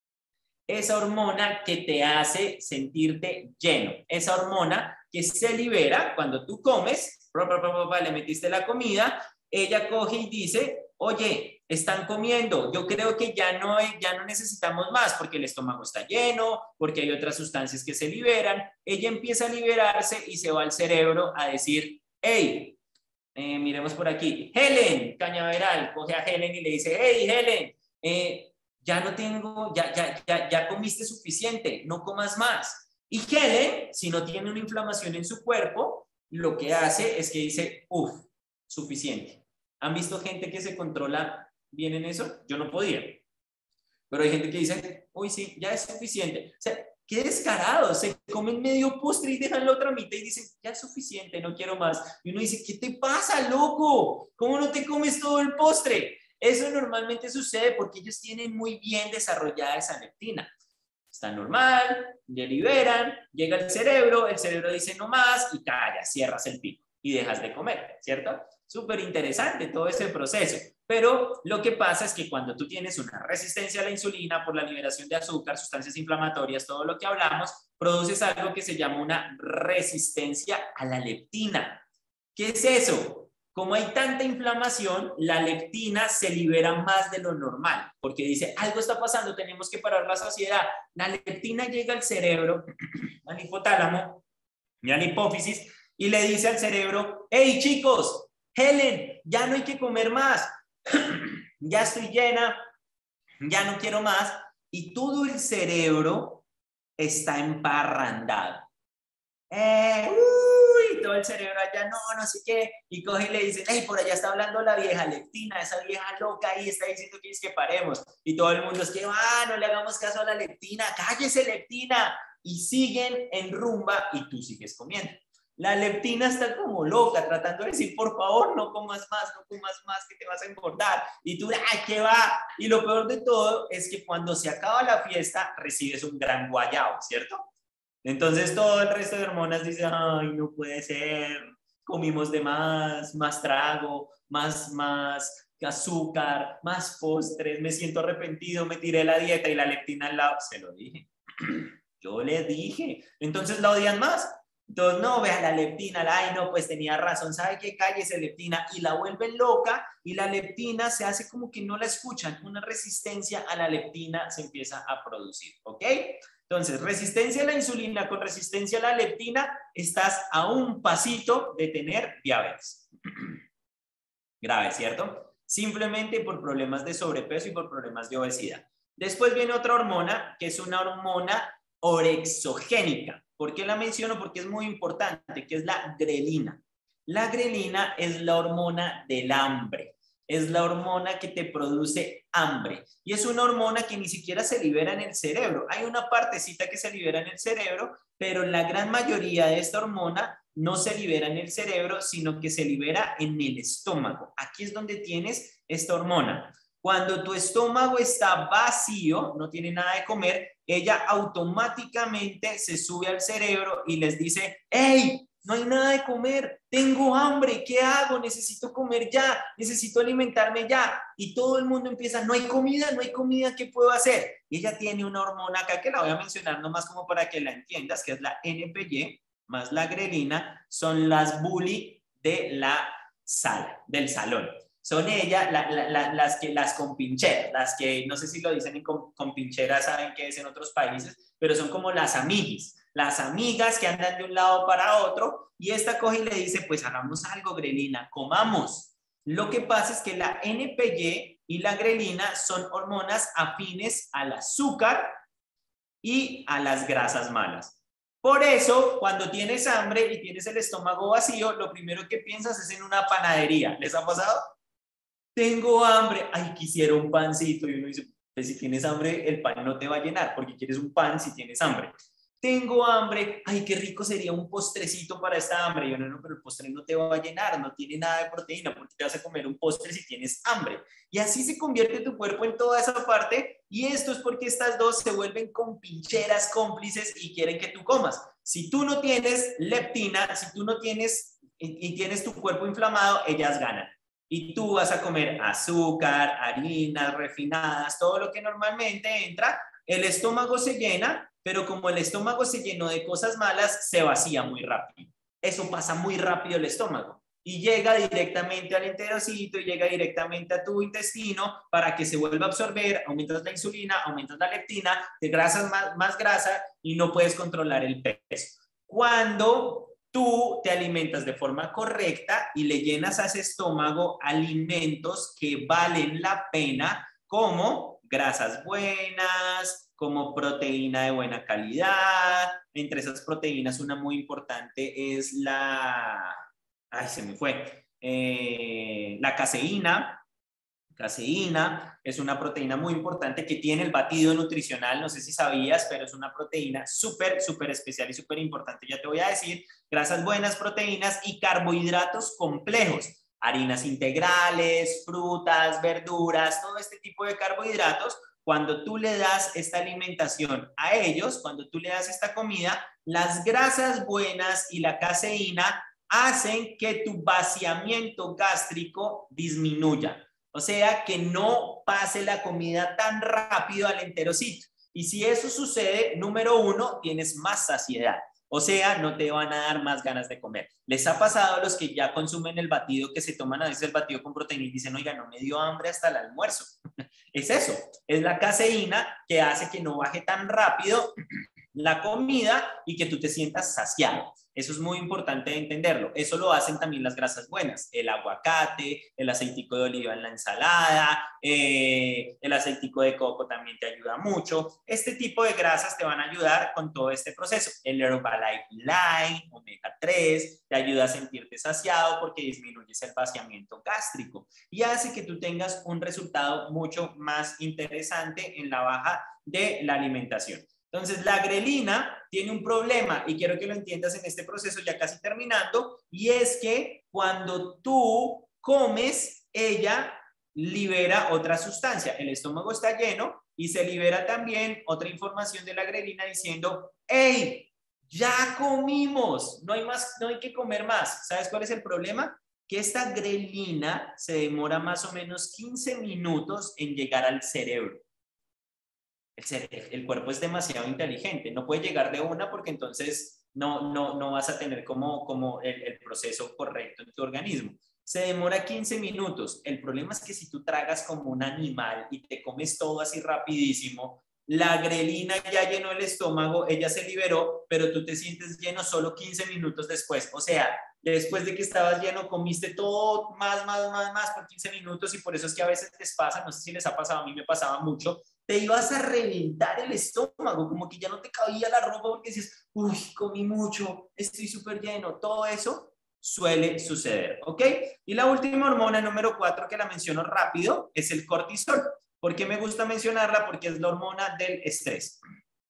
B: Esa hormona que te hace sentirte lleno. Esa hormona que se libera cuando tú comes, le metiste la comida, ella coge y dice, oye, están comiendo, yo creo que ya no necesitamos más porque el estómago está lleno, porque hay otras sustancias que se liberan. Ella empieza a liberarse y se va al cerebro a decir, hey, miremos por aquí, Helen Cañaveral, coge a Helen y le dice, hey, Helen, ya no tengo, ya comiste suficiente, no comas más. Y Helen, si no tiene una inflamación en su cuerpo, lo que hace es que dice, uff, suficiente. ¿Han visto gente que se controla bien en eso? Yo no podía. Pero hay gente que dice, uy, sí, ya es suficiente. O sea, qué descarado, se comen medio postre y dejan la otra mitad y dicen, ya es suficiente, no quiero más. Y uno dice, ¿qué te pasa, loco? ¿Cómo no te comes todo el postre? Eso normalmente sucede porque ellos tienen muy bien desarrollada esa leptina. Está normal, ya liberan, llega el cerebro dice no más y calla, cierras el pico y dejas de comer, ¿cierto? Súper interesante todo ese proceso. Pero lo que pasa es que cuando tú tienes una resistencia a la insulina por la liberación de azúcar, sustancias inflamatorias, todo lo que hablamos, produces algo que se llama una resistencia a la leptina. ¿Qué es eso? Como hay tanta inflamación, la leptina se libera más de lo normal, porque dice, algo está pasando, tenemos que parar la saciedad. La leptina llega al cerebro, al hipotálamo y a la hipófisis, y le dice al cerebro, hey chicos, Helen, ya no hay que comer más, ya estoy llena, ya no quiero más, y todo el cerebro está emparrandado. Todo el cerebro allá, no sé qué, y coge y le dicen, hey, por allá está hablando la vieja leptina, esa vieja loca ahí está diciendo que es que paremos, y todo el mundo es que, no le hagamos caso a la leptina, cállese leptina, y siguen en rumba y tú sigues comiendo. La leptina está como loca, tratando de decir, por favor, no comas más, que te vas a engordar. Y tú, ¡ay, qué va! Y lo peor de todo es que cuando se acaba la fiesta, recibes un gran guayabo, ¿cierto? Entonces todo el resto de hormonas dicen, ay, no puede ser, comimos de más trago, más azúcar, más postres, me siento arrepentido, me tiré la dieta y la leptina al lado. Se lo dije. Yo le dije. Entonces la odian más. Entonces, no, vea la leptina, ay, no, pues tenía razón, ¿sabe qué? Cállese leptina, y la vuelven loca, y la leptina se hace como que no la escuchan, una resistencia a la leptina se empieza a producir, ¿ok? Entonces, resistencia a la insulina con resistencia a la leptina, estás a un pasito de tener diabetes. Grave, ¿cierto? Simplemente por problemas de sobrepeso y por problemas de obesidad. Después viene otra hormona, que es una hormona orexogénica. ¿Por qué la menciono? Porque es muy importante, que es la grelina. La grelina es la hormona del hambre. Es la hormona que te produce hambre. Y es una hormona que ni siquiera se libera en el cerebro. Hay una partecita que se libera en el cerebro, pero la gran mayoría de esta hormona no se libera en el cerebro, sino que se libera en el estómago. Aquí es donde tienes esta hormona. Cuando tu estómago está vacío, no tiene nada de comer, ella automáticamente se sube al cerebro y les dice, hey, no hay nada de comer, tengo hambre, ¿qué hago? Necesito comer ya, necesito alimentarme ya. Y todo el mundo empieza, no hay comida, ¿qué puedo hacer? Y ella tiene una hormona acá que la voy a mencionar nomás como para que la entiendas, que es la NPY más la grelina, son las bully de la sala, del salón. Son ellas las compincheras, las que no sé si lo dicen en compincheras, saben qué es en otros países, pero son como las amiguis, las amigas que andan de un lado para otro, y esta coge y le dice, pues hagamos algo, grelina, comamos. Lo que pasa es que la NPY y la grelina son hormonas afines al azúcar y a las grasas malas. Por eso, cuando tienes hambre y tienes el estómago vacío, lo primero que piensas es en una panadería. ¿Les ha pasado? Tengo hambre, ay, quisiera un pancito. Y uno dice, pues si tienes hambre, el pan no te va a llenar, porque quieres un pan si tienes hambre. Tengo hambre, ay, qué rico sería un postrecito para esta hambre. Y yo, no, pero el postre no te va a llenar, no tiene nada de proteína, porque te vas a comer un postre si tienes hambre. Y así se convierte tu cuerpo en toda esa parte, y esto es porque estas dos se vuelven compincheras, cómplices, y quieren que tú comas. Si tú no tienes leptina, si tú no tienes, y tienes tu cuerpo inflamado, ellas ganan. Y tú vas a comer azúcar, harinas refinadas, todo lo que normalmente entra, el estómago se llena, pero como el estómago se llenó de cosas malas, se vacía muy rápido. Eso pasa muy rápido el estómago y llega directamente al enterocito y llega directamente a tu intestino para que se vuelva a absorber, aumentas la insulina, aumentas la leptina, te grasas más grasa y no puedes controlar el peso. Cuando tú te alimentas de forma correcta y le llenas a ese estómago alimentos que valen la pena, como grasas buenas, como proteína de buena calidad. Entre esas proteínas, una muy importante es la... Ay, se me fue. La caseína. Caseína es una proteína muy importante que tiene el batido nutricional, no sé si sabías, pero es una proteína súper especial y súper importante, ya te voy a decir. Grasas buenas, proteínas y carbohidratos complejos, harinas integrales, frutas, verduras, todo este tipo de carbohidratos. Cuando tú le das esta alimentación a ellos, cuando tú le das esta comida, las grasas buenas y la caseína hacen que tu vaciamiento gástrico disminuya. O sea, que no pase la comida tan rápido al enterocito. Y si eso sucede, número uno, tienes más saciedad. O sea, no te van a dar más ganas de comer. ¿Les ha pasado a los que ya consumen el batido, que se toman a veces el batido con proteína y dicen, oiga, no me dio hambre hasta el almuerzo? Es eso, es la caseína que hace que no baje tan rápido la comida y que tú te sientas saciado. Eso es muy importante entenderlo. Eso lo hacen también las grasas buenas, el aguacate, el aceitico de oliva en la ensalada, el aceitico de coco también te ayuda mucho. Este tipo de grasas te van a ayudar con todo este proceso. El Herbalife Line, omega 3, te ayuda a sentirte saciado porque disminuyes el vaciamiento gástrico y hace que tú tengas un resultado mucho más interesante en la baja de la alimentación. Entonces, la grelina tiene un problema y quiero que lo entiendas en este proceso ya casi terminando, y es que cuando tú comes, ella libera otra sustancia. El estómago está lleno y se libera también otra información de la grelina diciendo, hey, ya comimos, no hay que comer más. ¿Sabes cuál es el problema? Que esta grelina se demora más o menos 15 minutos en llegar al cerebro. El cuerpo es demasiado inteligente, no puede llegar de una porque entonces no vas a tener como el proceso correcto en tu organismo. Se demora 15 minutos. El problema es que si tú tragas como un animal y te comes todo así rapidísimo, la grelina ya llenó el estómago, ella se liberó, pero tú te sientes lleno solo 15 minutos después. O sea, después de que estabas lleno, comiste todo más por 15 minutos, y por eso es que a veces les pasa, no sé si les ha pasado, a mí me pasaba mucho, te ibas a reventar el estómago, como que ya no te cabía la ropa porque dices, uy, comí mucho, estoy súper lleno. Todo eso suele suceder, ¿ok? Y la última hormona, número 4, que la menciono rápido, es el cortisol. ¿Por qué me gusta mencionarla? Porque es la hormona del estrés.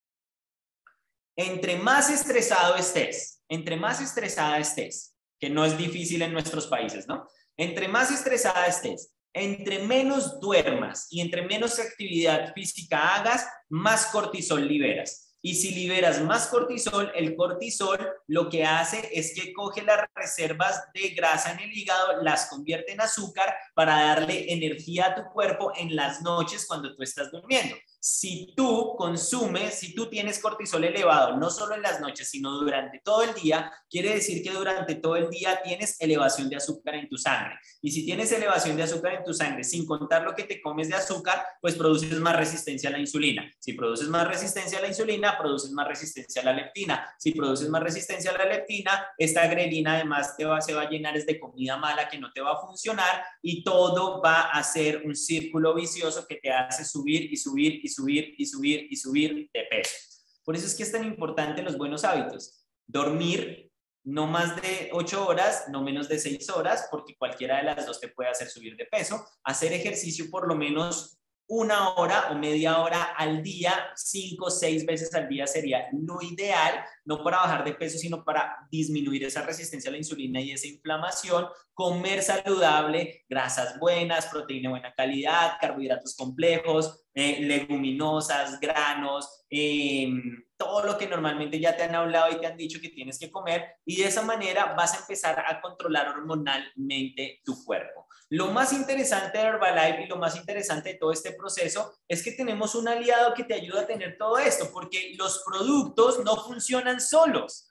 B: Entre más estresada estés, que no es difícil en nuestros países, ¿no? Entre más estresada estés, entre menos duermas y entre menos actividad física hagas, más cortisol liberas. Y si liberas más cortisol, el cortisol lo que hace es que coge las reservas de grasa en el hígado, las convierte en azúcar para darle energía a tu cuerpo en las noches cuando tú estás durmiendo. Si tú consumes, si tú tienes cortisol elevado, no solo en las noches, sino durante todo el día, quiere decir que durante todo el día tienes elevación de azúcar en tu sangre. Y si tienes elevación de azúcar en tu sangre, sin contar lo que te comes de azúcar, pues produces más resistencia a la insulina. Si produces más resistencia a la insulina, produces más resistencia a la leptina. Si produces más resistencia a la leptina, esta grelina además se va a llenar de comida mala que no te va a funcionar y todo va a ser un círculo vicioso que te hace subir y subir y subir y subir y subir de peso. Por eso es que es tan importante los buenos hábitos. Dormir no más de 8 horas, no menos de 6 horas, porque cualquiera de las dos te puede hacer subir de peso. Hacer ejercicio por lo menos 1 hora o media hora al día, 5 o 6 veces al día sería lo ideal, no para bajar de peso, sino para disminuir esa resistencia a la insulina y esa inflamación. Comer saludable, grasas buenas, proteína de buena calidad, carbohidratos complejos, leguminosas, granos, todo lo que normalmente ya te han hablado y te han dicho que tienes que comer, y de esa manera vas a empezar a controlar hormonalmente tu cuerpo. Lo más interesante de Herbalife y lo más interesante de todo este proceso es que tenemos un aliado que te ayuda a tener todo esto, porque los productos no funcionan solos.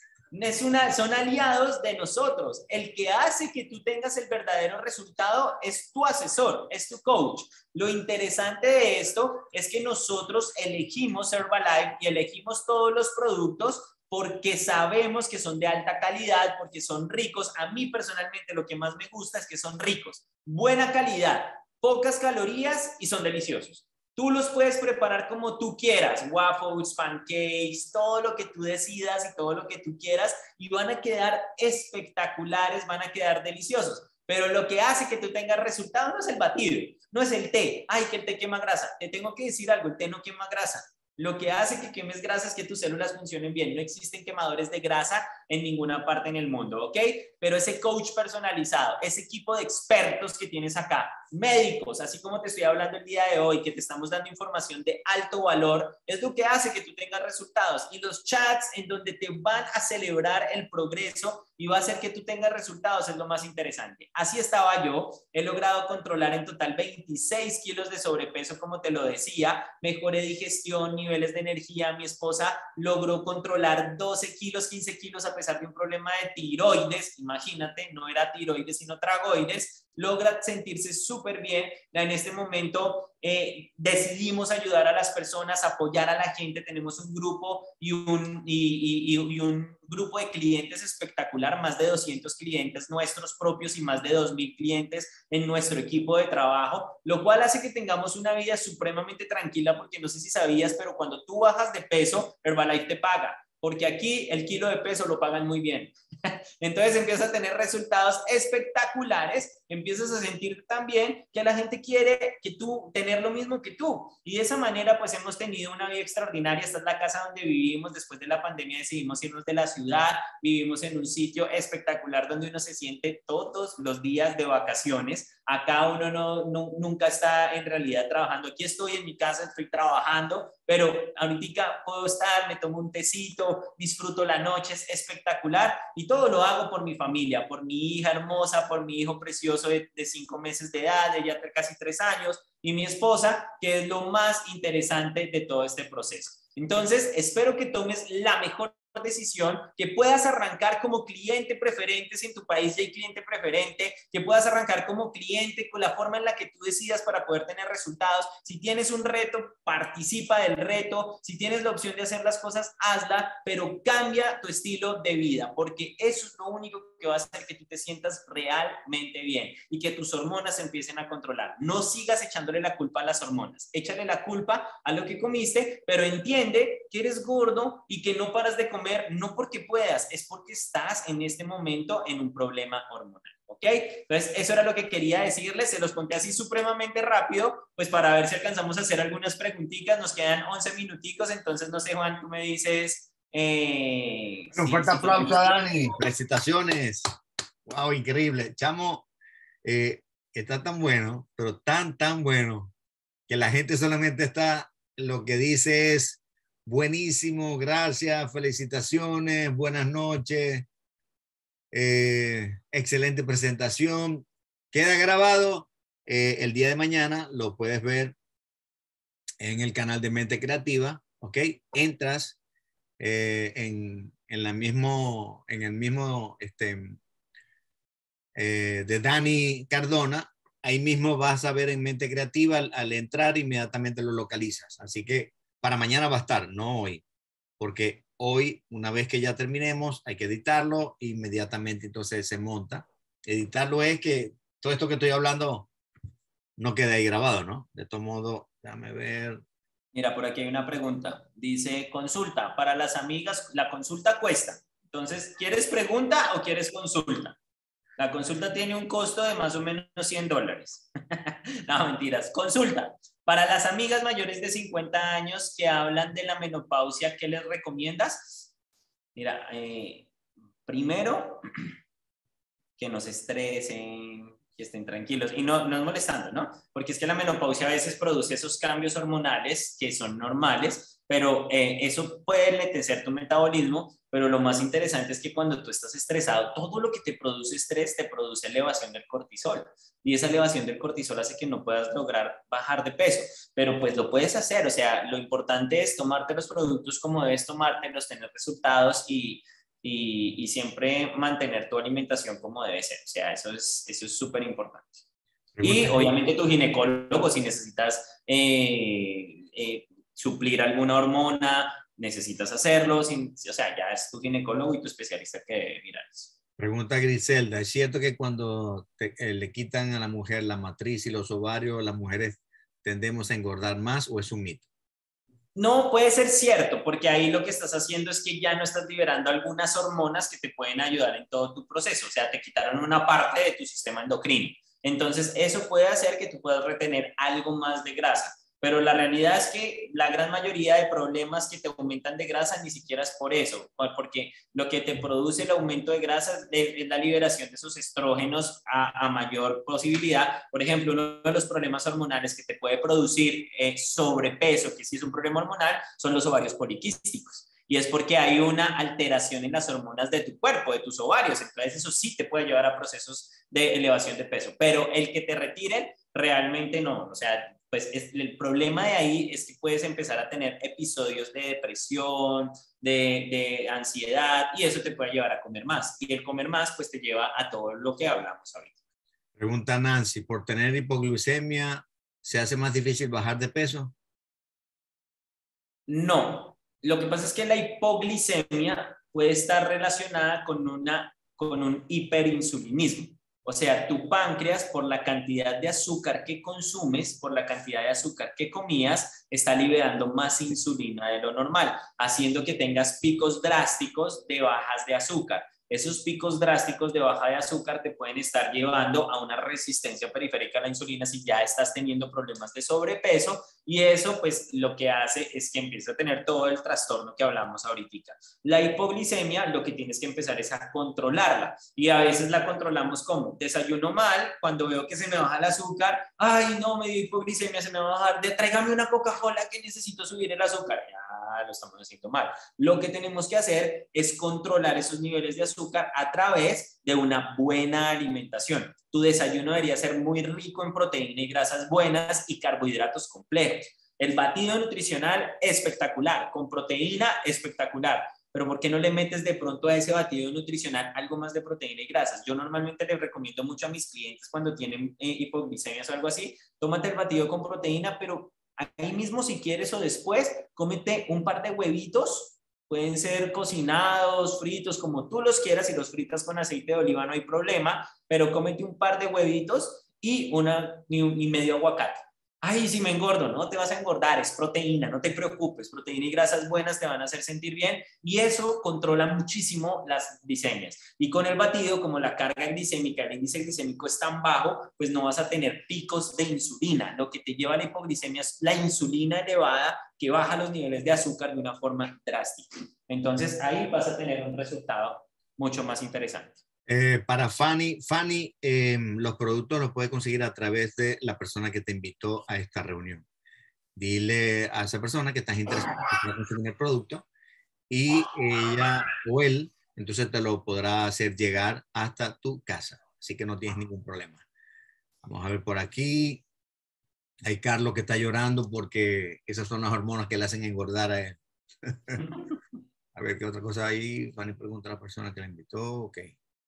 B: Son aliados de nosotros. El que hace que tú tengas el verdadero resultado es tu asesor, es tu coach. Lo interesante de esto es que nosotros elegimos Herbalife y elegimos todos los productos porque sabemos que son de alta calidad, porque son ricos. A mí personalmente lo que más me gusta es que son ricos, buena calidad, pocas calorías y son deliciosos. Tú los puedes preparar como tú quieras, waffles, pancakes, todo lo que tú decidas y todo lo que tú quieras, y van a quedar espectaculares, van a quedar deliciosos. Pero lo que hace que tú tengas resultados no es el batido, no es el té. Ay, que el té quema grasa. Te tengo que decir algo, el té no quema grasa. Lo que hace que quemes grasa es que tus células funcionen bien. No existen quemadores de grasa en ninguna parte en el mundo, ¿ok? Pero ese coach personalizado, ese equipo de expertos que tienes acá, médicos, así como te estoy hablando el día de hoy, que te estamos dando información de alto valor, es lo que hace que tú tengas resultados. Y los chats en donde te van a celebrar el progreso y va a hacer que tú tengas resultados es lo más interesante. Así estaba yo. He logrado controlar en total 26 kilos de sobrepeso, como te lo decía. Mejoré digestión, niveles de energía. Mi esposa logró controlar 12 kilos, 15 kilos a pesar de un problema de tiroides. Imagínate, no era tiroides, sino tragoides. Logra sentirse súper bien. En este momento decidimos ayudar a las personas, apoyar a la gente. Tenemos un grupo y un grupo de clientes espectacular, más de 200 clientes nuestros propios y más de 2,000 clientes en nuestro equipo de trabajo, lo cual hace que tengamos una vida supremamente tranquila, porque no sé si sabías, pero cuando tú bajas de peso, Herbalife te paga, porque aquí el kilo de peso lo pagan muy bien. Entonces empiezas a tener resultados espectaculares, empiezas a sentir también que la gente quiere que tú tener lo mismo que tú, y de esa manera pues hemos tenido una vida extraordinaria. Esta es la casa donde vivimos. Después de la pandemia decidimos irnos de la ciudad, vivimos en un sitio espectacular donde uno se siente todos los días de vacaciones. Acá uno nunca está en realidad trabajando. Aquí estoy en mi casa, estoy trabajando, pero ahorita puedo estar, me tomo un tecito, disfruto la noche, es espectacular, y todo lo hago por mi familia, por mi hija hermosa, por mi hijo precioso de 5 meses de edad, de ya casi 3 años, y mi esposa, que es lo más interesante de todo este proceso. Entonces, espero que tomes la mejor decisión, que puedas arrancar como cliente preferente si en tu país ya hay cliente preferente, que puedas arrancar como cliente con la forma en la que tú decidas para poder tener resultados. Si tienes un reto, participa del reto. Si tienes la opción de hacer las cosas, hazla, pero cambia tu estilo de vida, porque eso es lo único que va a hacer que tú te sientas realmente bien y que tus hormonas se empiecen a controlar. No sigas echándole la culpa a las hormonas, échale la culpa a lo que comiste, pero entiende que eres gordo y que no paras de comer, no porque puedas, es porque estás en este momento en un problema hormonal. ¿Ok? Entonces, eso era lo que quería decirles. Se los conté así supremamente rápido, pues para ver si alcanzamos a hacer algunas preguntitas. Nos quedan 11 minuticos, entonces no sé, Juan, tú me dices...
A: Un fuerte aplauso a Dani. Felicitaciones. Wow, increíble. Chamo, está tan bueno, pero tan bueno, que la gente solamente está, lo que dice es, Buenísimo, gracias, felicitaciones, buenas noches. Excelente presentación. Queda grabado el día de mañana, lo puedes ver en el canal de Mente Creativa, ¿ok? Entras en el mismo de Dani Cardona, ahí mismo vas a ver en Mente Creativa, al entrar inmediatamente lo localizas. Así que para mañana va a estar, no hoy, porque hoy, una vez que ya terminemos, hay que editarlo, inmediatamente entonces se monta. Editarlo es que todo esto que estoy hablando no quede ahí grabado, ¿no? De todo modo, déjame ver.
B: Mira, por aquí hay una pregunta. Dice, consulta, para las amigas, la consulta cuesta. Entonces, ¿quieres pregunta o quieres consulta? La consulta tiene un costo de más o menos $100. No, mentiras. Consulta. Para las amigas mayores de 50 años que hablan de la menopausia, ¿qué les recomiendas? Mira, primero, que no se estresen, que estén tranquilos y no es molestando, ¿no? Porque es que la menopausia a veces produce esos cambios hormonales que son normales, pero eso puede enlentecer tu metabolismo, pero lo más interesante es que cuando tú estás estresado, todo lo que te produce estrés te produce elevación del cortisol y esa elevación del cortisol hace que no puedas lograr bajar de peso, pero pues lo puedes hacer, o sea, lo importante es tomarte los productos como debes tomártelos, tener resultados y siempre mantener tu alimentación como debe ser. O sea, eso es súper importante. Y
A: Pregunta,
B: obviamente tu ginecólogo, si necesitas suplir alguna hormona, necesitas hacerlo. O sea, ya es tu ginecólogo y tu especialista que debe mirar eso.
A: pregunta Griselda, ¿es cierto que cuando le quitan a la mujer la matriz y los ovarios, las mujeres tendemos a engordar más o es un mito?
B: No puede ser cierto, porque ahí lo que estás haciendo es que ya no estás liberando algunas hormonas que te pueden ayudar en todo tu proceso, o sea, te quitaron una parte de tu sistema endocrino. Entonces, eso puede hacer que tú puedas retener algo más de grasa, pero la realidad es que la gran mayoría de problemas que te aumentan de grasa ni siquiera es por eso, porque lo que te produce el aumento de grasa es la liberación de esos estrógenos a mayor posibilidad. Por ejemplo, uno de los problemas hormonales que te puede producir sobrepeso, que sí es un problema hormonal, son los ovarios poliquísticos. Y es porque hay una alteración en las hormonas de tu cuerpo, de tus ovarios. Entonces eso sí te puede llevar a procesos de elevación de peso. Pero el que te retiren, realmente no. O sea, pues el problema de ahí es que puedes empezar a tener episodios de depresión, de ansiedad, y eso te puede llevar a comer más. Y el comer más, pues te lleva a todo lo que hablamos ahorita.
A: Pregunta Nancy, ¿por tener hipoglucemia se hace más difícil bajar de peso?
B: No, lo que pasa es que la hipoglicemia puede estar relacionada con un hiperinsulinismo. O sea, tu páncreas, por la cantidad de azúcar que consumes, por la cantidad de azúcar que comías, está liberando más insulina de lo normal, haciendo que tengas picos drásticos de bajas de azúcar. Esos picos drásticos de baja de azúcar te pueden estar llevando a una resistencia periférica a la insulina si ya estás teniendo problemas de sobrepeso, y eso pues lo que hace es que empieza a tener todo el trastorno que hablamos ahorita. La hipoglicemia lo que tienes que empezar es a controlarla, y a veces la controlamos como desayuno mal, cuando veo que se me baja el azúcar, ay no, me dio hipoglicemia, se me va a bajar, tráigame una Coca-Cola que necesito subir el azúcar. Ya lo estamos haciendo mal. Lo que tenemos que hacer es controlar esos niveles de azúcar a través de una buena alimentación. Tu desayuno debería ser muy rico en proteína y grasas buenas y carbohidratos complejos. El batido nutricional espectacular, con proteína espectacular, pero ¿por qué no le metes de pronto a ese batido nutricional algo más de proteína y grasas? Yo normalmente les recomiendo mucho a mis clientes cuando tienen hipoglicemias o algo así, tómate el batido con proteína, pero ahí mismo si quieres o después, cómete un par de huevitos, pueden ser cocinados, fritos, como tú los quieras, si los fritas con aceite de oliva no hay problema, pero cómete un par de huevitos y medio aguacate. Ay, si me engordo, no te vas a engordar, es proteína, no te preocupes, proteína y grasas buenas te van a hacer sentir bien, y eso controla muchísimo las glicemias. Y con el batido, como la carga glicémica, el índice glicémico es tan bajo, pues no vas a tener picos de insulina. Lo que te lleva a la hipoglicemia es la insulina elevada que baja los niveles de azúcar de una forma drástica. Entonces ahí vas a tener un resultado mucho más interesante.
A: Para Fanny, los productos los puedes conseguir a través de la persona que te invitó a esta reunión. dile a esa persona que estás interesada en consumir el producto y ella o él entonces te lo podrá hacer llegar hasta tu casa. Así que no tienes ningún problema. Vamos a ver por aquí. Hay Carlos que está llorando porque esas son las hormonas que le hacen engordar a él. A ver qué otra cosa hay. Fanny pregunta a la persona que la invitó. Ok.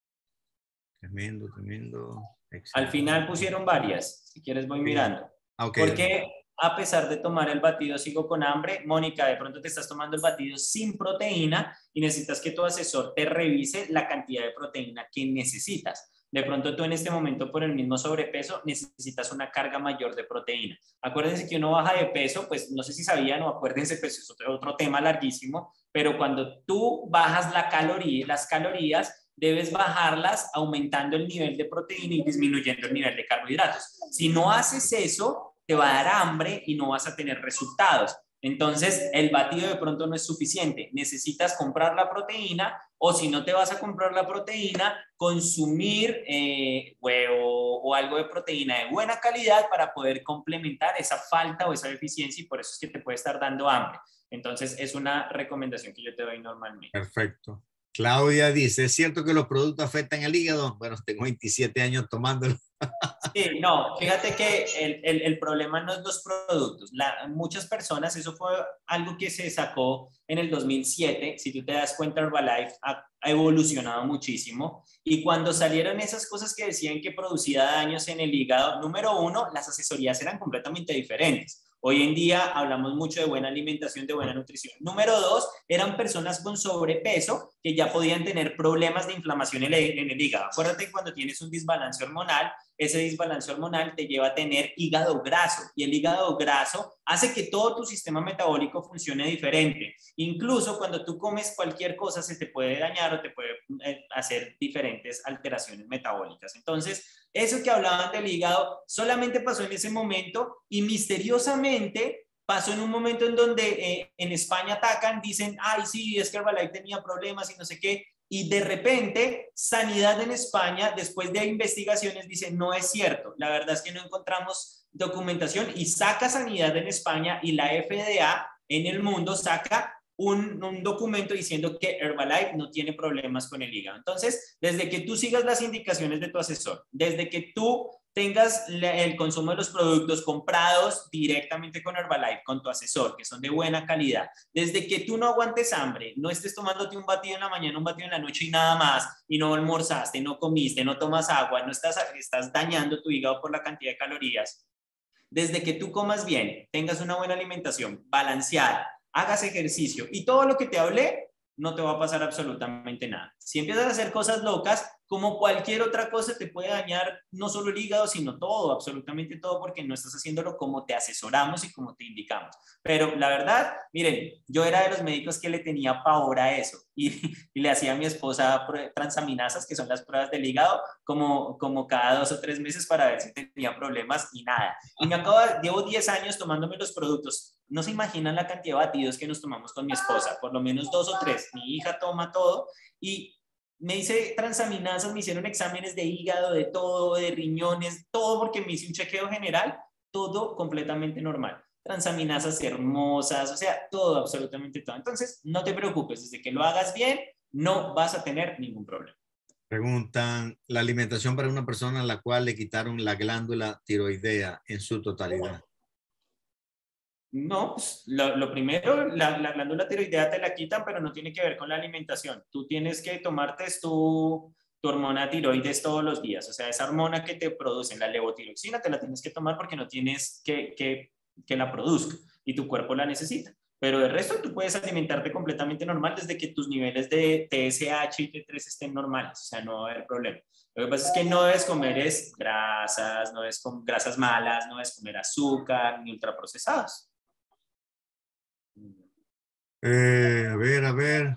A: Tremendo, tremendo. Excelente.
B: Al final pusieron varias. Si quieres voy mirando.
A: Okay.
B: Porque a pesar de tomar el batido sigo con hambre. Mónica, de pronto te estás tomando el batido sin proteína y necesitas que tu asesor te revise la cantidad de proteína que necesitas. De pronto tú en este momento por el mismo sobrepeso necesitas una carga mayor de proteína. Acuérdense que uno baja de peso, pues no sé si sabían o acuérdense, pues es otro tema larguísimo, pero cuando tú bajas las calorías, debes bajarlas aumentando el nivel de proteína y disminuyendo el nivel de carbohidratos. Si no haces eso, te va a dar hambre y no vas a tener resultados. Entonces, el batido de pronto no es suficiente. Necesitas comprar la proteína o si no te vas a comprar la proteína, consumir huevo o algo de proteína de buena calidad para poder complementar esa falta o esa deficiencia y por eso es que te puede estar dando hambre. Entonces, es una recomendación que yo te doy normalmente.
A: Perfecto. Claudia dice, ¿es cierto que los productos afectan el hígado? Bueno, tengo 27 años tomándolo.
B: Sí, no, fíjate que el problema no es los productos. Muchas personas, eso fue algo que se sacó en el 2007, si tú te das cuenta, Herbalife ha evolucionado muchísimo y cuando salieron esas cosas que decían que producía daños en el hígado, número uno, las asesorías eran completamente diferentes. Hoy en día hablamos mucho de buena alimentación, de buena nutrición. Número dos, eran personas con sobrepeso que ya podían tener problemas de inflamación en el hígado. Acuérdate que cuando tienes un desbalance hormonal, ese desbalance hormonal te lleva a tener hígado graso y el hígado graso hace que todo tu sistema metabólico funcione diferente. Incluso cuando tú comes cualquier cosa se te puede dañar o te puede hacer diferentes alteraciones metabólicas. Entonces, eso que hablaban del hígado solamente pasó en ese momento y misteriosamente pasó en un momento en donde en España atacan, dicen, ay, sí, es que Herbalife tenía problemas y no sé qué. Y de repente, Sanidad en España, después de investigaciones, dice, no es cierto. La verdad es que no encontramos documentación y saca Sanidad en España y la FDA en el mundo saca un documento diciendo que Herbalife no tiene problemas con el hígado. Entonces, desde que tú sigas las indicaciones de tu asesor, desde que tú tengas el consumo de los productos comprados directamente con Herbalife, con tu asesor, que son de buena calidad, desde que tú no aguantes hambre, no estés tomándote un batido en la mañana, un batido en la noche y nada más, y no almorzaste, no comiste, no tomas agua, no estás dañando tu hígado por la cantidad de calorías, desde que tú comas bien, tengas una buena alimentación balanceada, hagas ejercicio y todo lo que te hablé, no te va a pasar absolutamente nada. Si empiezas a hacer cosas locas, como cualquier otra cosa te puede dañar no solo el hígado, sino todo, absolutamente todo, porque no estás haciéndolo como te asesoramos y como te indicamos. Pero la verdad, miren, yo era de los médicos que le tenía pavor a eso y le hacía a mi esposa transaminasas, que son las pruebas del hígado, como cada 2 o 3 meses para ver si tenía problemas y nada. Y llevo 10 años tomándome los productos. No se imaginan la cantidad de batidos que nos tomamos con mi esposa, por lo menos 2 o 3. Mi hija toma todo y me hice transaminasas, me hicieron exámenes de hígado, de todo, de riñones, todo porque me hice un chequeo general, todo completamente normal. Transaminasas hermosas, o sea, todo, absolutamente todo. Entonces, no te preocupes, desde que lo hagas bien, no vas a tener ningún problema.
A: Preguntan, la alimentación para una persona a la cual le quitaron la glándula tiroidea en su totalidad.
B: No, pues, lo primero, la glándula tiroidea te la quitan, pero no tiene que ver con la alimentación. Tú tienes que tomarte tu hormona tiroides todos los días. O sea, esa hormona que te producen, la levotiroxina, te la tienes que tomar porque no tienes que la produzca y tu cuerpo la necesita. Pero de resto, tú puedes alimentarte completamente normal desde que tus niveles de TSH y T3 estén normales. O sea, no va a haber problema. Lo que pasa es que no debes comer grasas, no debes comer grasas malas, no debes comer azúcar ni ultraprocesados.
A: A ver.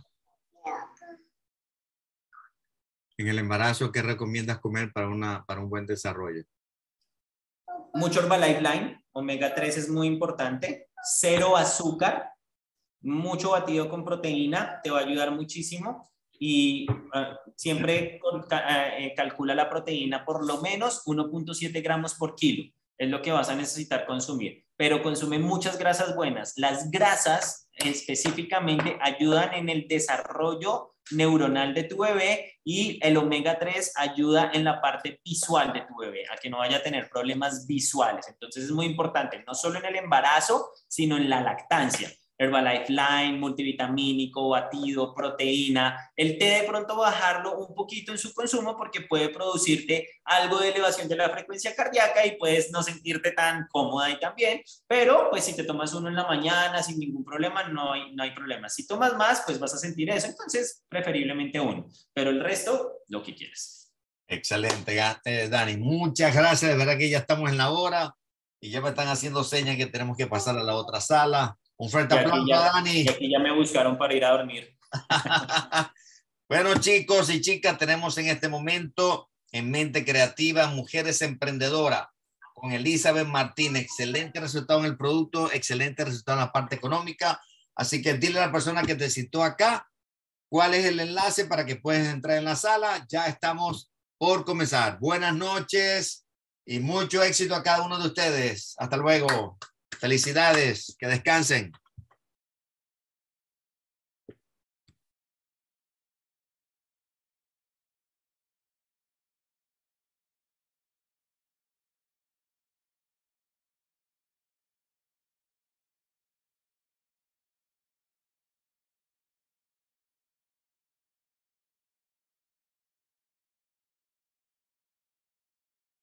A: En el embarazo, ¿qué recomiendas comer para un buen desarrollo?
B: Mucho Herbalife Line, omega 3 es muy importante, 0 azúcar, mucho batido con proteína, te va a ayudar muchísimo y siempre calcula la proteína por lo menos 1.7 gramos por kilo, es lo que vas a necesitar consumir. pero consume muchas grasas buenas. Las grasas específicamente ayudan en el desarrollo neuronal de tu bebé y el omega 3 ayuda en la parte visual de tu bebé, a que no vaya a tener problemas visuales. Entonces es muy importante, no solo en el embarazo, sino en la lactancia. Herbalife Line, multivitamínico, batido, proteína. El té de pronto bajarlo un poquito en su consumo porque puede producirte algo de elevación de la frecuencia cardíaca y puedes no sentirte tan cómoda y tan bien, pero pues si te tomas uno en la mañana sin ningún problema, no hay problema. Si tomas más, pues vas a sentir eso, entonces preferiblemente uno, pero el resto, lo que quieras.
A: Excelente, Dani. Muchas gracias. De verdad que ya estamos en la hora y ya me están haciendo señas que tenemos que pasar a la otra sala. Un fuerte aplauso, Dani.
B: Y aquí ya me buscaron para ir a dormir.
A: Bueno, chicos y chicas, tenemos en este momento en Mente Creativa Mujeres Emprendedoras con Elizabeth Martín. Excelente resultado en el producto, excelente resultado en la parte económica. Así que dile a la persona que te citó acá cuál es el enlace para que puedas entrar en la sala. Ya estamos por comenzar. Buenas noches y mucho éxito a cada uno de ustedes. Hasta luego. Felicidades. Que descansen.